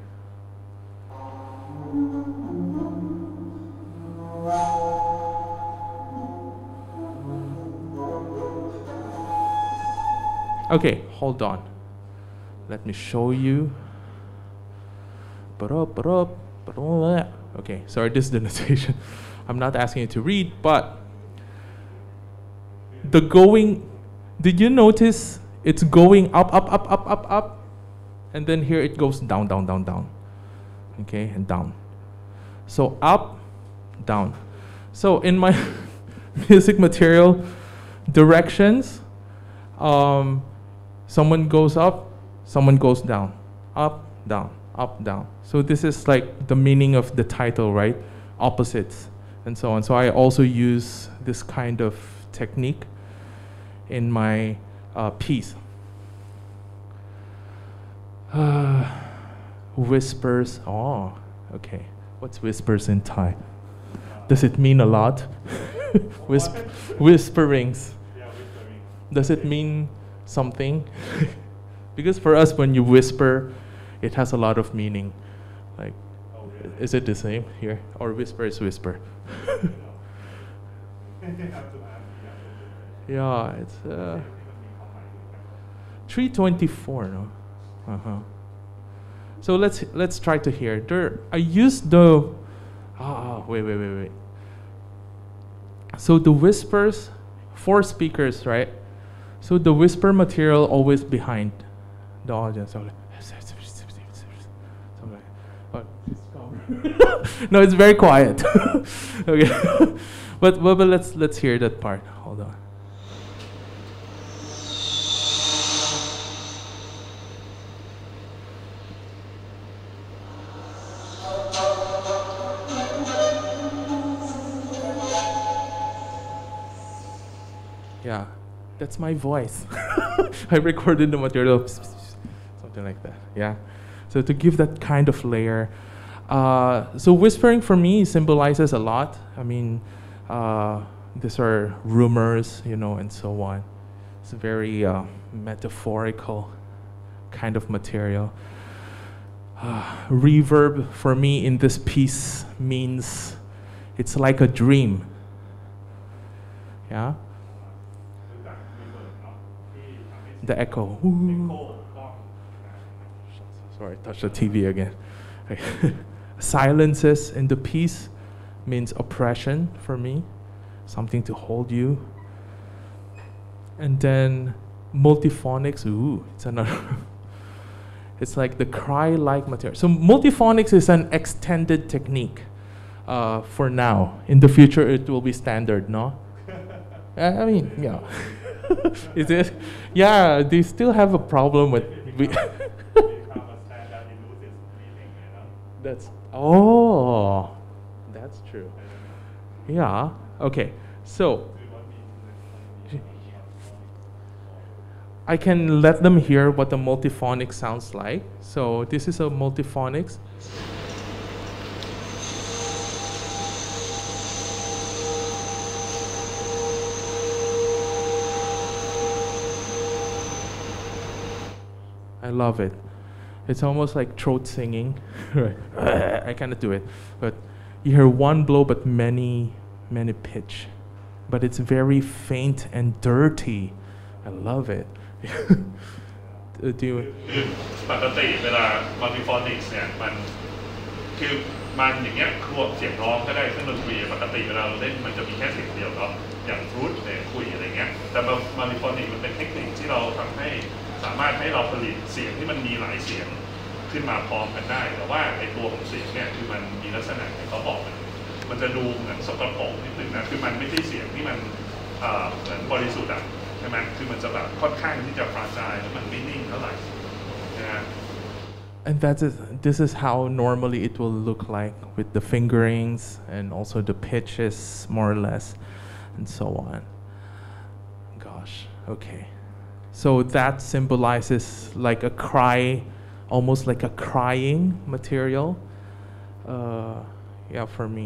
Okay, hold on. Let me show you. Okay, sorry, this is the notation. I'm not asking you to read, but the going, did you notice it's going up, and then here it goes down, okay, and down. So up, down. So in my music material, directions, someone goes up, someone goes down, up, down. Up, down. So this is like the meaning of the title, right? Opposites and so on. So I also use this kind of technique in my piece. Whispers. Oh, okay. What's whispers in Thai? Does it mean a lot? Whisperings. Yeah, whispering. Does it mean something? Because for us, when you whisper, it has a lot of meaning. Like, Oh, really? is it the same here? Or whisper is whisper? Yeah, it's 324, no? So let's try to hear. I used the wait. So the whispers, 4 speakers, right? So the whisper material always behind the audience. No, it's very quiet. Okay, but let's hear that part. Hold on. Yeah, that's my voice. I recorded the material, something like that. Yeah, so to give that kind of layer. So whispering for me symbolizes a lot. I mean, these are rumors, and so on. It's a very metaphorical kind of material. Reverb for me in this piece means it's like a dream. Yeah. The echo. Sorry, I touched the TV again. Silences in the piece means oppression for me, something to hold you. And then multiphonics, it's another. It's like the cry-like material. So multiphonics is an extended technique for now. In the future, it will be standard, no? I mean, yeah. Is it? Yeah, they still have a problem with. That's true. Yeah. I can let them hear what the multiphonic sounds like. So this is a multiphonics. I love it. It's almost like throat singing. I cannot do it, but you hear one blow but many pitch. But it's very faint and dirty. I love it. Do you? ปกติเวลา multiphonics เนี่ยมันคือมันอย่างเงี้ยครวบเสียงร้องก็ได้เครื่องดนตรีปกติเวลาเราเล่นมันจะมีแค่เสียงเดียวเนาะอย่างฟรุตเนี่ยคุยอะไรเงี้ยแต่ multiphonic มันเป็นเทคนิคที่เราทำให้สามารถให้เราผลิตเสียงที่มันมีหลายเสียงขึ้นมาพร้อมกันได้แต่ว่าไอ้ตัวของเสียงเนี่ยคือมันมีลักษณะที่เขาบอกมันจะดูเหมือนสกปรกนิดนึงนะคือมันไม่ใช่เสียงที่มันเหมือนบริสุทธิ์อ่ะใช่ไหมคือมันจะแบบค่อนข้างที่จะปราศจากแล้วมันไม่นิ่งเท่าไหร่นะ And this is how normally it will look like with the fingerings and also the pitches more or less and so on. Gosh, okay. So that symbolizes like a cry, almost like a crying material. Yeah, for me.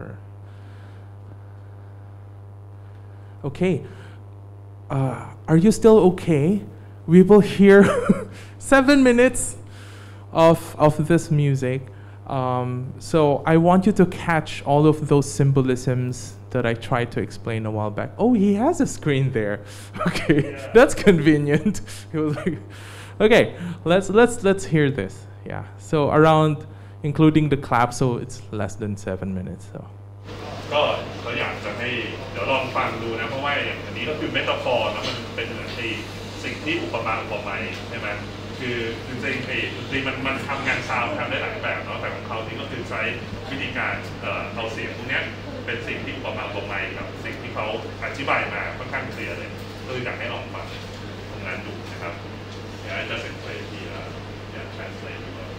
Okay. Are you still okay? We will hear 7 minutes of this music. So I want you to catch all of those symbolisms that I tried to explain a while back. Oh, he has a screen there. Okay, yeah. That's convenient. He was like, okay, let's hear this. Yeah. So around, including the clap, so it's less than 7 minutes. So. ก็อยากจะให้เดี๋ยวลองฟังดูนะเพราะว่าอย่างอันนี้ก็คือเมตาฟอร์แล้วมันเป็นเหมือนสิ่งที่อุปมาอุปไมยใช่ไหมคือจริงๆมันทำงานซาวด์ทำได้หลายแบบเนาะแต่ของเขาที่ก็คือใช้วิธีการเอาเสียงพวกนี้เป็นสิ่งที่อุปมาอุปไมยกับสิ่งที่เขาอธิบายมาค่อนข้างเคลียร์เลยก็อยากให้ลองฟังทำงานดูนะครับเดี๋ยวจะเสร็จไปทีอยาก translate ดูว่า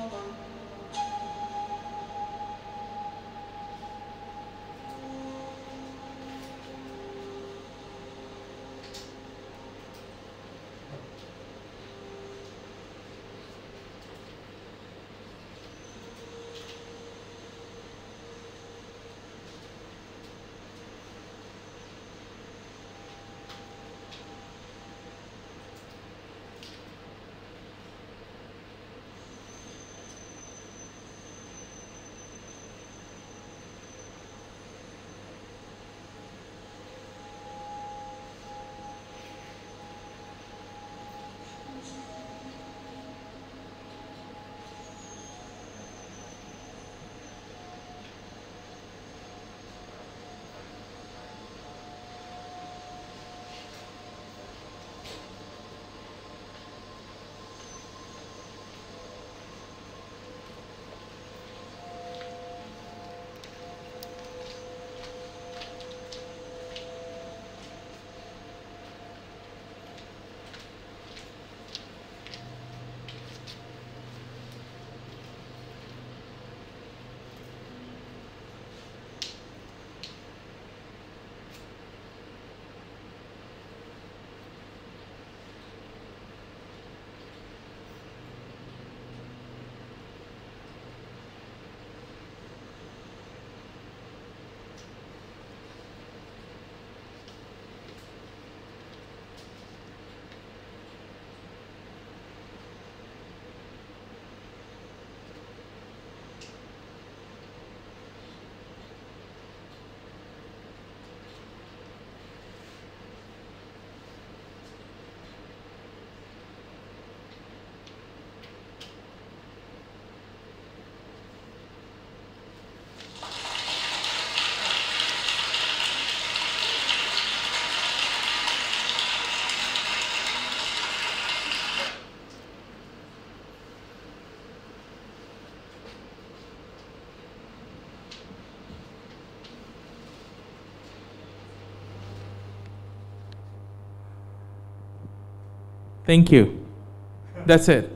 Thank you. That's it.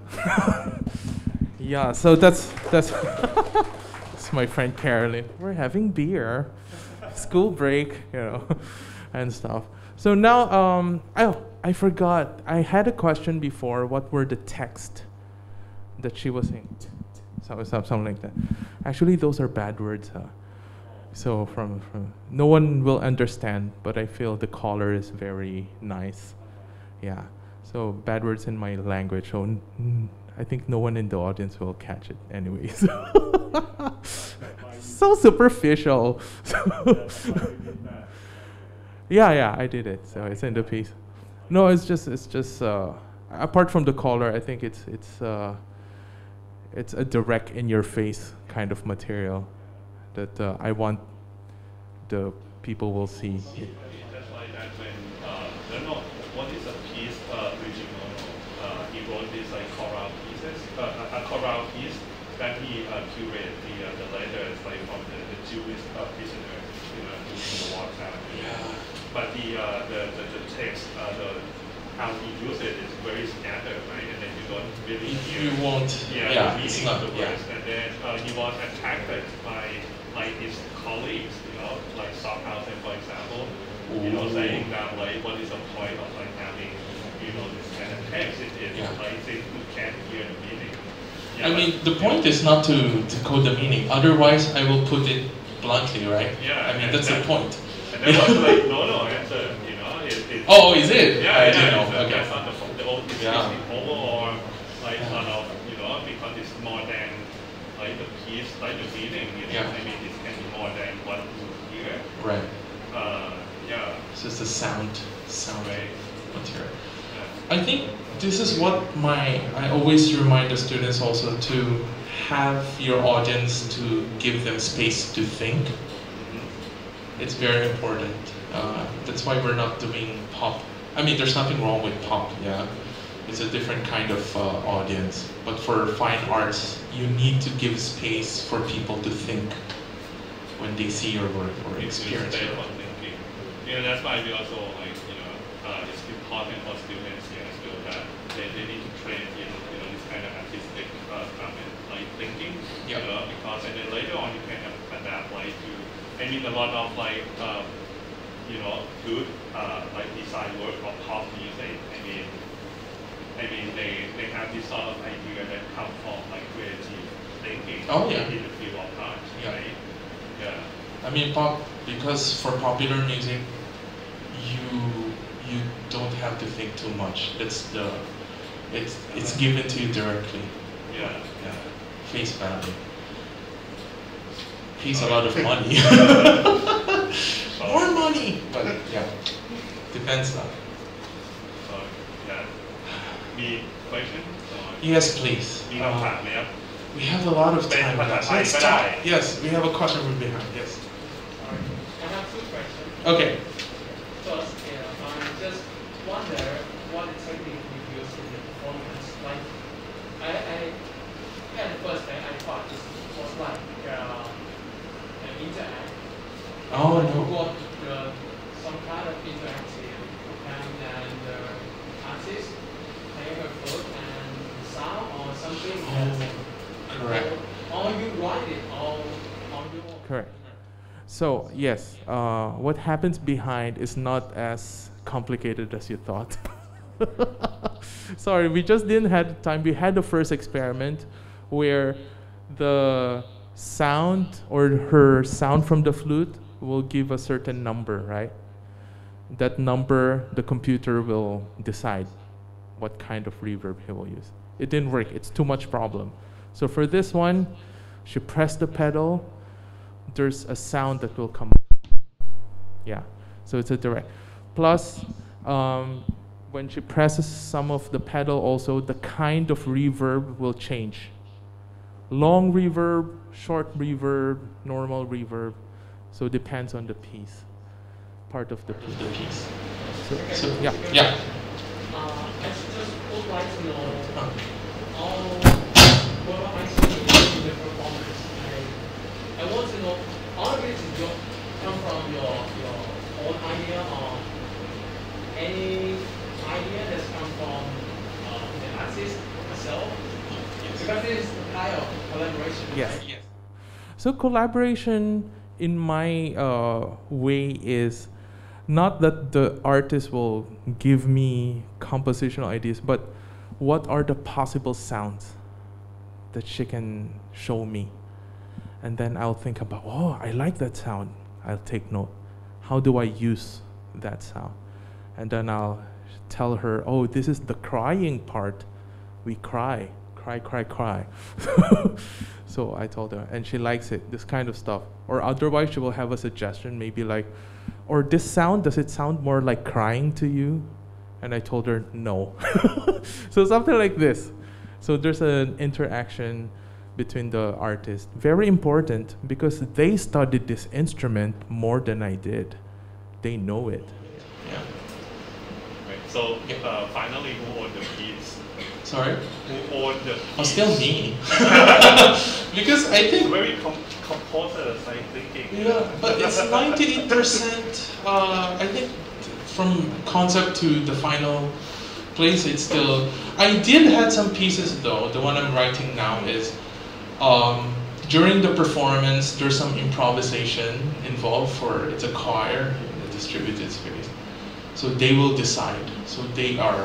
Yeah, so that's that's my friend Carolyn. We're having beer, school break, and stuff. So now, I forgot. I had a question before. What were the text that she was saying? Something like that. Actually, those are bad words. So from no one will understand, but I feel the caller is very nice. Yeah. So bad words in my language. So I think no one in the audience will catch it anyways. So superficial. Yeah, I did it. So it's in the piece. No, it's just apart from the caller, I think it's a direct in your face kind of material that I want the people will see. That's why that when what is a piece original? He wrote this like chorale pieces, a chorale piece that he curated the letters like from the Jewish prisoners, in the war time. Yeah. But the text, how he used it is very scattered, right? And then you don't really hear. You won't. Yeah, the it's meaning not. of the words. And then he was attacked by like his colleagues, like Stockhausen, for example. Saying that like what is the point of like having this kind of text if like they can't hear the meaning. Yeah, I mean, the point is not to code the meaning. Otherwise, I will put it bluntly, right? Yeah. I mean, that's the point. And then was like, no, answer. Oh, is it? Yeah, I didn't know. Okay. Okay. That's not the old is over or like kind of because it's more than like the piece, like the meaning. I mean, it can be more than what you hear. Right. Yeah. It's just the sound Right. material. Yeah. I think this is what I always remind the students also to have your audience to give them space to think. Mm-hmm. It's very important. That's why we're not doing pop. I mean, there's nothing wrong with pop, yeah. It's a different kind of audience. But for fine arts, you need to give space for people to think when they see your work or experience your work. That's why we also it's important for students here as well that they need to train in this kind of artistic comment. mean a lot of like good like design work of pop music. I mean they have this sort of idea that come from like creative thinking. Oh, yeah. In the field of art, Yeah. right? Yeah. I mean, because for popular music, you don't have to think too much. It's given to you directly. Yeah. Yeah, face value. Pays a lot of money. More money, but yeah, depends on. So yeah. มี question? Yes, please. มีคำถามไหมครับ We have a lot of เป็น time. ภาษาไทย Let's ก็ได้ talk. Yes, we have a question from behind. Yes. I have two questions. Okay. First, I just wonder what technique you use in the performance. Like, at first I thought this was like an interact. Oh You no. got some kind of interactive and the artist playing a flute and sound or something. Correct. Or you write it or you. Correct. So yes, what happens behind is not as complicated as you thought. Sorry, we just didn't have time. We had the first experiment where the sound or her sound from the flute will give a certain number, right? That number, the computer will decide what kind of reverb he will use. It didn't work. It's too much problem. So for this one, she pressed the pedal. There's a sound that will come. Yeah, so it's a direct. Plus, when she presses some of the pedal also, the kind of reverb will change. Long reverb, short reverb, normal reverb. So it depends on the piece, part of the piece. The piece. So yeah. Yeah. I just would like to know Oh. what am I seeing in the performance. I want to know all of it come from your own idea or any idea that's come from the artist herself. Because it is a kind of collaboration. Yes. Right? Yes. So collaboration in my way is not that the artist will give me compositional ideas, but what are the possible sounds that she can show me? And then I'll think about, oh, I like that sound. I'll take note. How do I use that sound? And then I'll tell her, oh, this is the crying part. We cry. Cry. So I told her, and she likes it, this kind of stuff. Or otherwise, she will have a suggestion, maybe like, or this sound, does it sound more like crying to you? And I told her, no. So something like this. So there's an interaction between the artists. Very important because they studied this instrument more than I did. They know it. Yeah. Right. So finally, who owned the piece? Sorry. Who owned the piece? Oh, still me. Because I think. Very composers like thinking. Yeah, but it's 98%. I think from concept to the final place, it's still. I did had some pieces though. The one I'm writing now is during the performance. There's some improvisation involved for it's a choir in a distributed space, so they will decide. So they are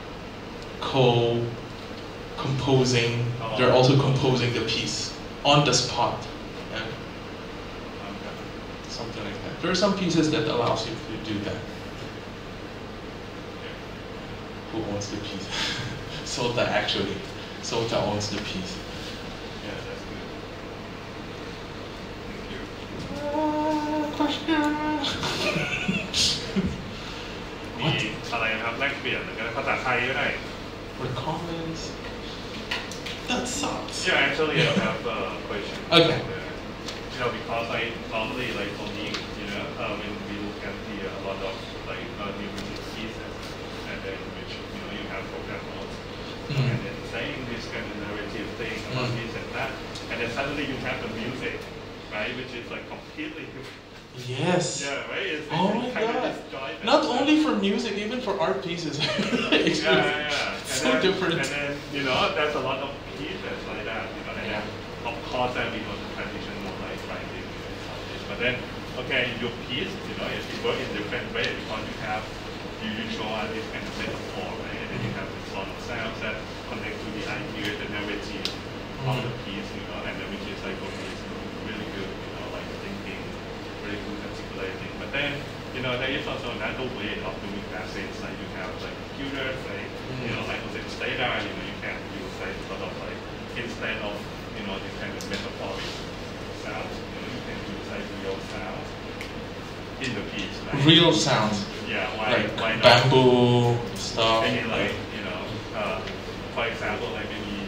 co-composing. They're also composing the piece on the spot. And something like that. There are some pieces that allows you to do that. Who owns the piece? Sota actually. Sota owns the piece. Yeah, that's good. Thank you. Question. มีอะไรนะครับแลกเปลี่ยนกันภาษาไทยก็ได้ For comments. That sucks. Yeah, actually I have a question. Okay. Because I normally like for me, when we look at a lot of like new music pieces, and then which you have program notes, and then saying this kind of narrative thing about this and that, and then suddenly you have the music, right, which is like completely different. Yes. Yeah, right. It's Oh my kind of god. disjointed. Not only for music, even for art pieces. Yeah. So different. And then there's a lot of pieces like that. And then of course then we go to transition more like writing and something. But then okay, in your piece, you know, it works in different way because you have you show this kind of metaphor, right? And then you have this sort of sounds that connect to the idea, the narrative of the piece, you know, and then which is like really good, you know, like thinking, really good articulating. But then, you know, there is also another way of doing essays, like you have like computers, like you know, like Jose data, you know, you can use like sort of like instead of you know this kind of metaphoric sounds, you know, you can use like real sounds in the piece. Right? Real sounds. Yeah, why not? Bamboo stuff. Maybe like you know, for example, like maybe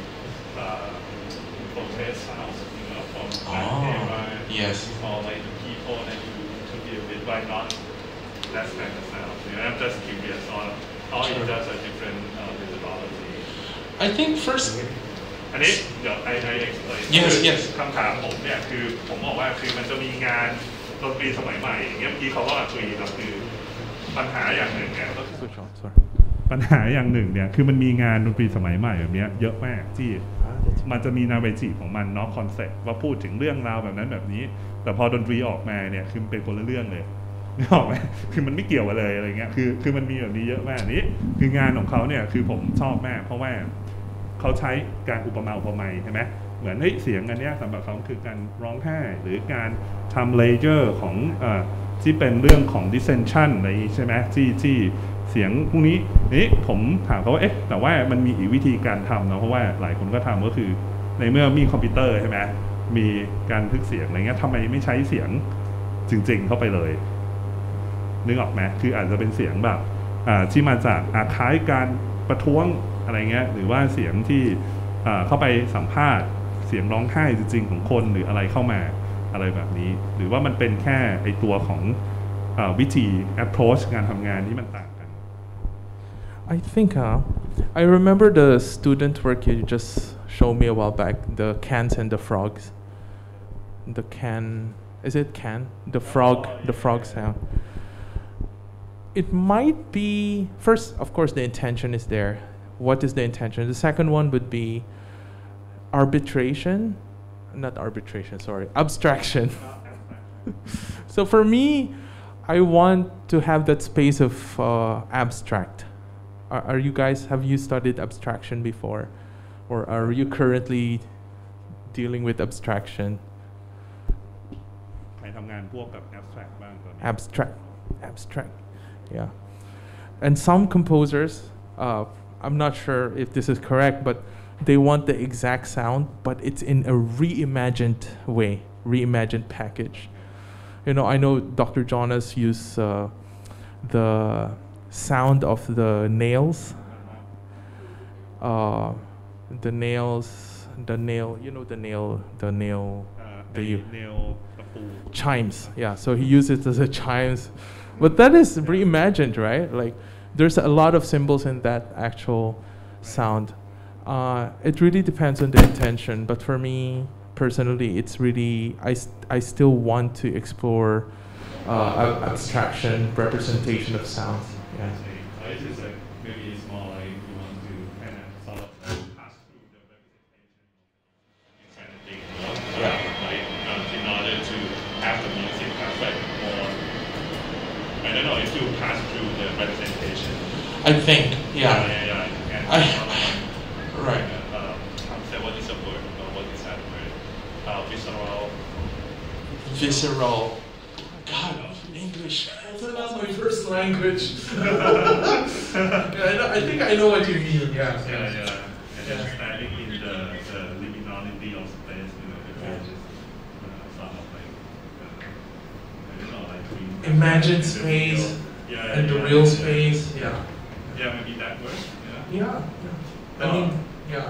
protest sounds, you know, from era, yes, or like the people that you to deal with, why not that kind of sound? You know, I'm just curious on how it does a different methodology. I think first. อันนี้เดี๋ยวไอ้ explain yes คำถามผมเนี่ยคือผมบอกว่าคือมันจะมีงานดนตรีสมัยใหม่อย่างเงี้ยเมื่อกี้เขาก็คุยก็คือปัญหาอย่างหนึ่งเนี่ยก็คือปัญหาอย่างหนึ่งเนี่ยคือมันมีงานดนตรีสมัยใหม่แบบนี้เยอะมากที่มันจะมีนาเวจีของมันเนาะคอนเซ็ปต์ว่าพูดถึงเรื่องราวแบบนั้นแบบนี้แต่พอดนตรีออกมาเนี่ยคือเป็นคนละเรื่องเลยไม่ออกไหมคือมันไม่เกี่ยวกันเลยอะไรเงี้ยคือมันมีแบบนี้เยอะมากนี้คืองานของเขาเนี่ยคือผมชอบมากเพราะว่าเขาใช้การอุปมาอุปไมยใช่ไหมเหมือนเสียงอันนี้สำหรับเขาคือการร้องไห้หรือการทำเลเยอร์ของที่เป็นเรื่องของ dissension อะไรใช่ไหมที่เสียงพวกนี้นี่ผมถามเขาว่าแต่ว่ามันมีอีกวิธีการทำนะเพราะว่าหลายคนก็ทำก็คือในเมื่อมีคอมพิวเตอร์ใช่ไหมมีการบันทึกเสียงอะไรเงี้ยทำไมไม่ใช้เสียงจริงๆเข้าไปเลยนึกออกไหมคืออาจจะเป็นเสียงแบบที่มาจากคล้ายการประท้วงอะไรเงี้ยหรือว่าเสียงที่เข้าไปสัมภาษณ์เสียงร้องไห้จริงๆของคนหรืออะไรเข้ามาอะไรแบบนี้หรือว่ามันเป็นแค่ไอตัวของวิธี approach การทำงานที่มันต่างกัน I think I remember the student work you just showed me a while back, the cans and the frogs. The can, is it can? The frog sound. It might be, first, of course, the intention is there. What is the intention? The second one would be abstraction. So for me, I want to have that space of abstract. Are you guys, have you studied abstraction before? Or are you currently dealing with abstraction? ใครทำงานพวกกับ abstract บ้างตอนนี้ Abstract, yeah. And some composers, I'm not sure if this is correct, but they want the exact sound, but it's in a reimagined way, reimagined package. You know, I know Dr. Jonas used the sound of the nails, you know, the nail, chimes. Yeah, so he used it as a chimes, but that is reimagined, right? Like, there's a lot of symbols in that actual sound. It really depends on the intention, but for me personally, it's really I still want to explore abstraction, representation of sounds. Yeah. It's just like maybe it's more like you want to kind of sort of pass through the representation kind of thing, you know? Like in order to have the music perfect, or I don't know if you pass through the representation. I think, yeah. Right. What is the word? What is that word? Visceral. Visceral. God, English. Also, that's my first language. I think I know what you mean. Yeah. And then standing in the liminality of space, you know, which is sort of like I don't know, like imagine space and the real space. Yeah. Yeah, maybe that word. Yeah. I mean, yeah.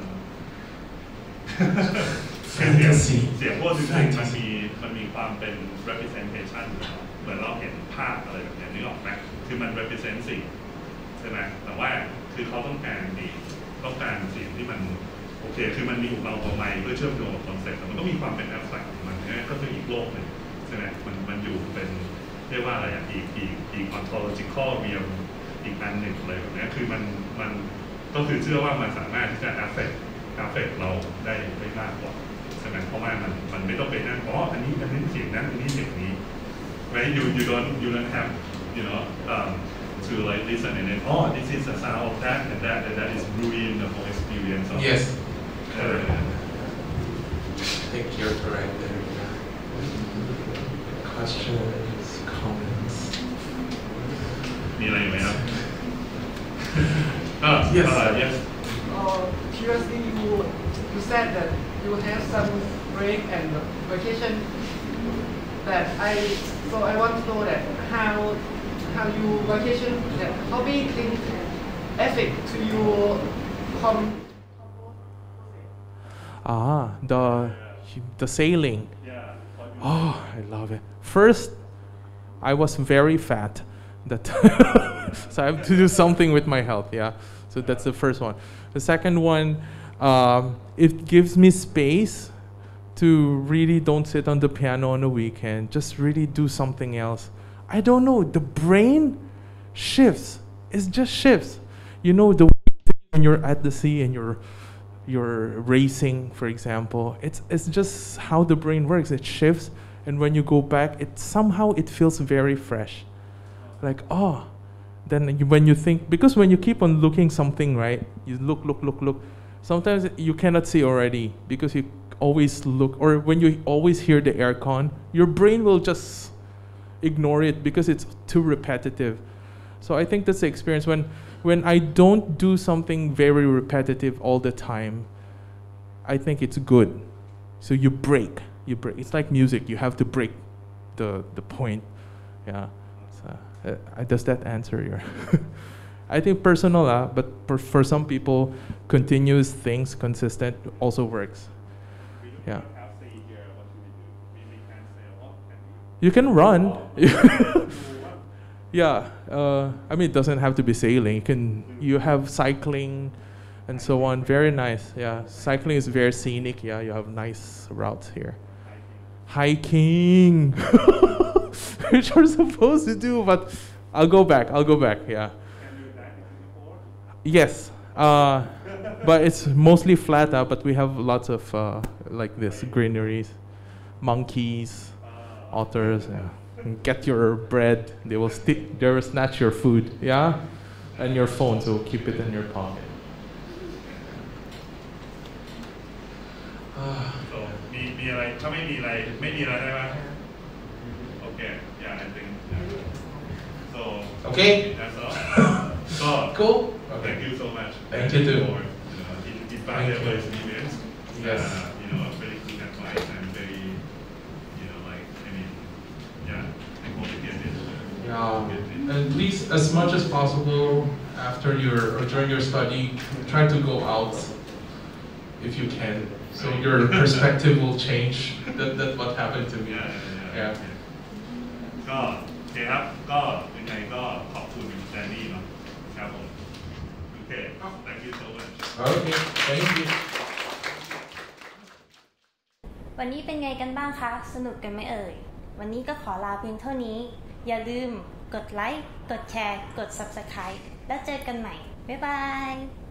เสียงพวกจริงๆมันมีความเป็น representation เหมือนเราเห็นภาพอะไรแบบนี้นึกออกไหมคือมัน represent สิ่งใช่ไหมแต่ว่าคือเขาต้องการสิ่งที่มันโอเคคือมันมีอุปมาอุปไมยเพื่อเชื่อมโยงกับคอนเซ็ปต์แต่มันก็มีความเป็น abstract ของมันก็คืออีกโลกหนึ่งใช่ไหมมันอยู่เป็นเรียกว่าอะไรอีก ontological realm อีกอันหนึ่งอะไรแบบนี้คือมันก็คือเชื่อว่ามันสามารถที่จะ affect เราได้มากกว่าใช่ไหมเพราะว่ามันไม่ต้องไปนั่งอันนี้เสียงนั้นอันนี้เสียงนี้ right? You don't have to like listen and then this is the sound of that and that is ruin the whole experience. Of Yes. Correct. I think you're correct there. Questions, comments. มีอะไรไหมครับ Yes. Yes. Previously you said that you have some break and vacation. So I want to know that how you vacation that hobby thing affect to your the sailing. Oh, I love it. First, I was very fat. So I have to do something with my health. Yeah. So that's the first one. The second one, it gives me space to really don't sit on the piano on the weekend. Just really do something else. I don't know. The brain shifts. It just shifts. You know, when you're at the sea and you're racing, for example, it's just how the brain works. It shifts, and when you go back, it feels very fresh. Like, then when you think, because when you keep on looking something, right, you look, sometimes you cannot see already because you always look, or when you always hear the aircon, your brain will just ignore it because it's too repetitive. So I think that's the experience when I don't do something very repetitive all the time. I think it's good. So you break. It's like music. You have to break the point. Yeah. So, does that answer your? I think personal, but for some people, continuous things, consistent, also works. Yeah. You can run. Yeah. I mean, it doesn't have to be sailing. You have cycling, and so on. Very nice. Yeah. Cycling is very scenic. Yeah. You have nice routes here. Hiking. Which we're supposed to do, but I'll go back. Yeah. Yes. But it's mostly flat, but we have lots of like this greeneries, monkeys, otters. Yeah. Get your bread. They will snatch your food. Yeah, and your phone. So keep it in your pocket. So มีอะไรถ้าไม่มีอะไรได้ไหม Okay. Yeah, I think. So. Okay. That's all. Cool. Thank you so much. Thank you too. For invaluable experience. Yes. Very good advice and very, I hope you get it. Yeah. At least as much as possible after during your study, try to go out if you can. So your perspective will change. That's what happened to me. Yeah. ก็โอเคครับก็ยังไงก็ขอบคุณแดนนี่เนาะครับผมโอเค thank you so much Okay, thank you วันนี้เป็นไงกันบ้างคะสนุกกันไหมเอ่ยวันนี้ก็ขอลาเพียงเท่านี้อย่าลืมกดไลค์กดแชร์กด Subscribe แล้วเจอกันใหม่บ๊ายบาย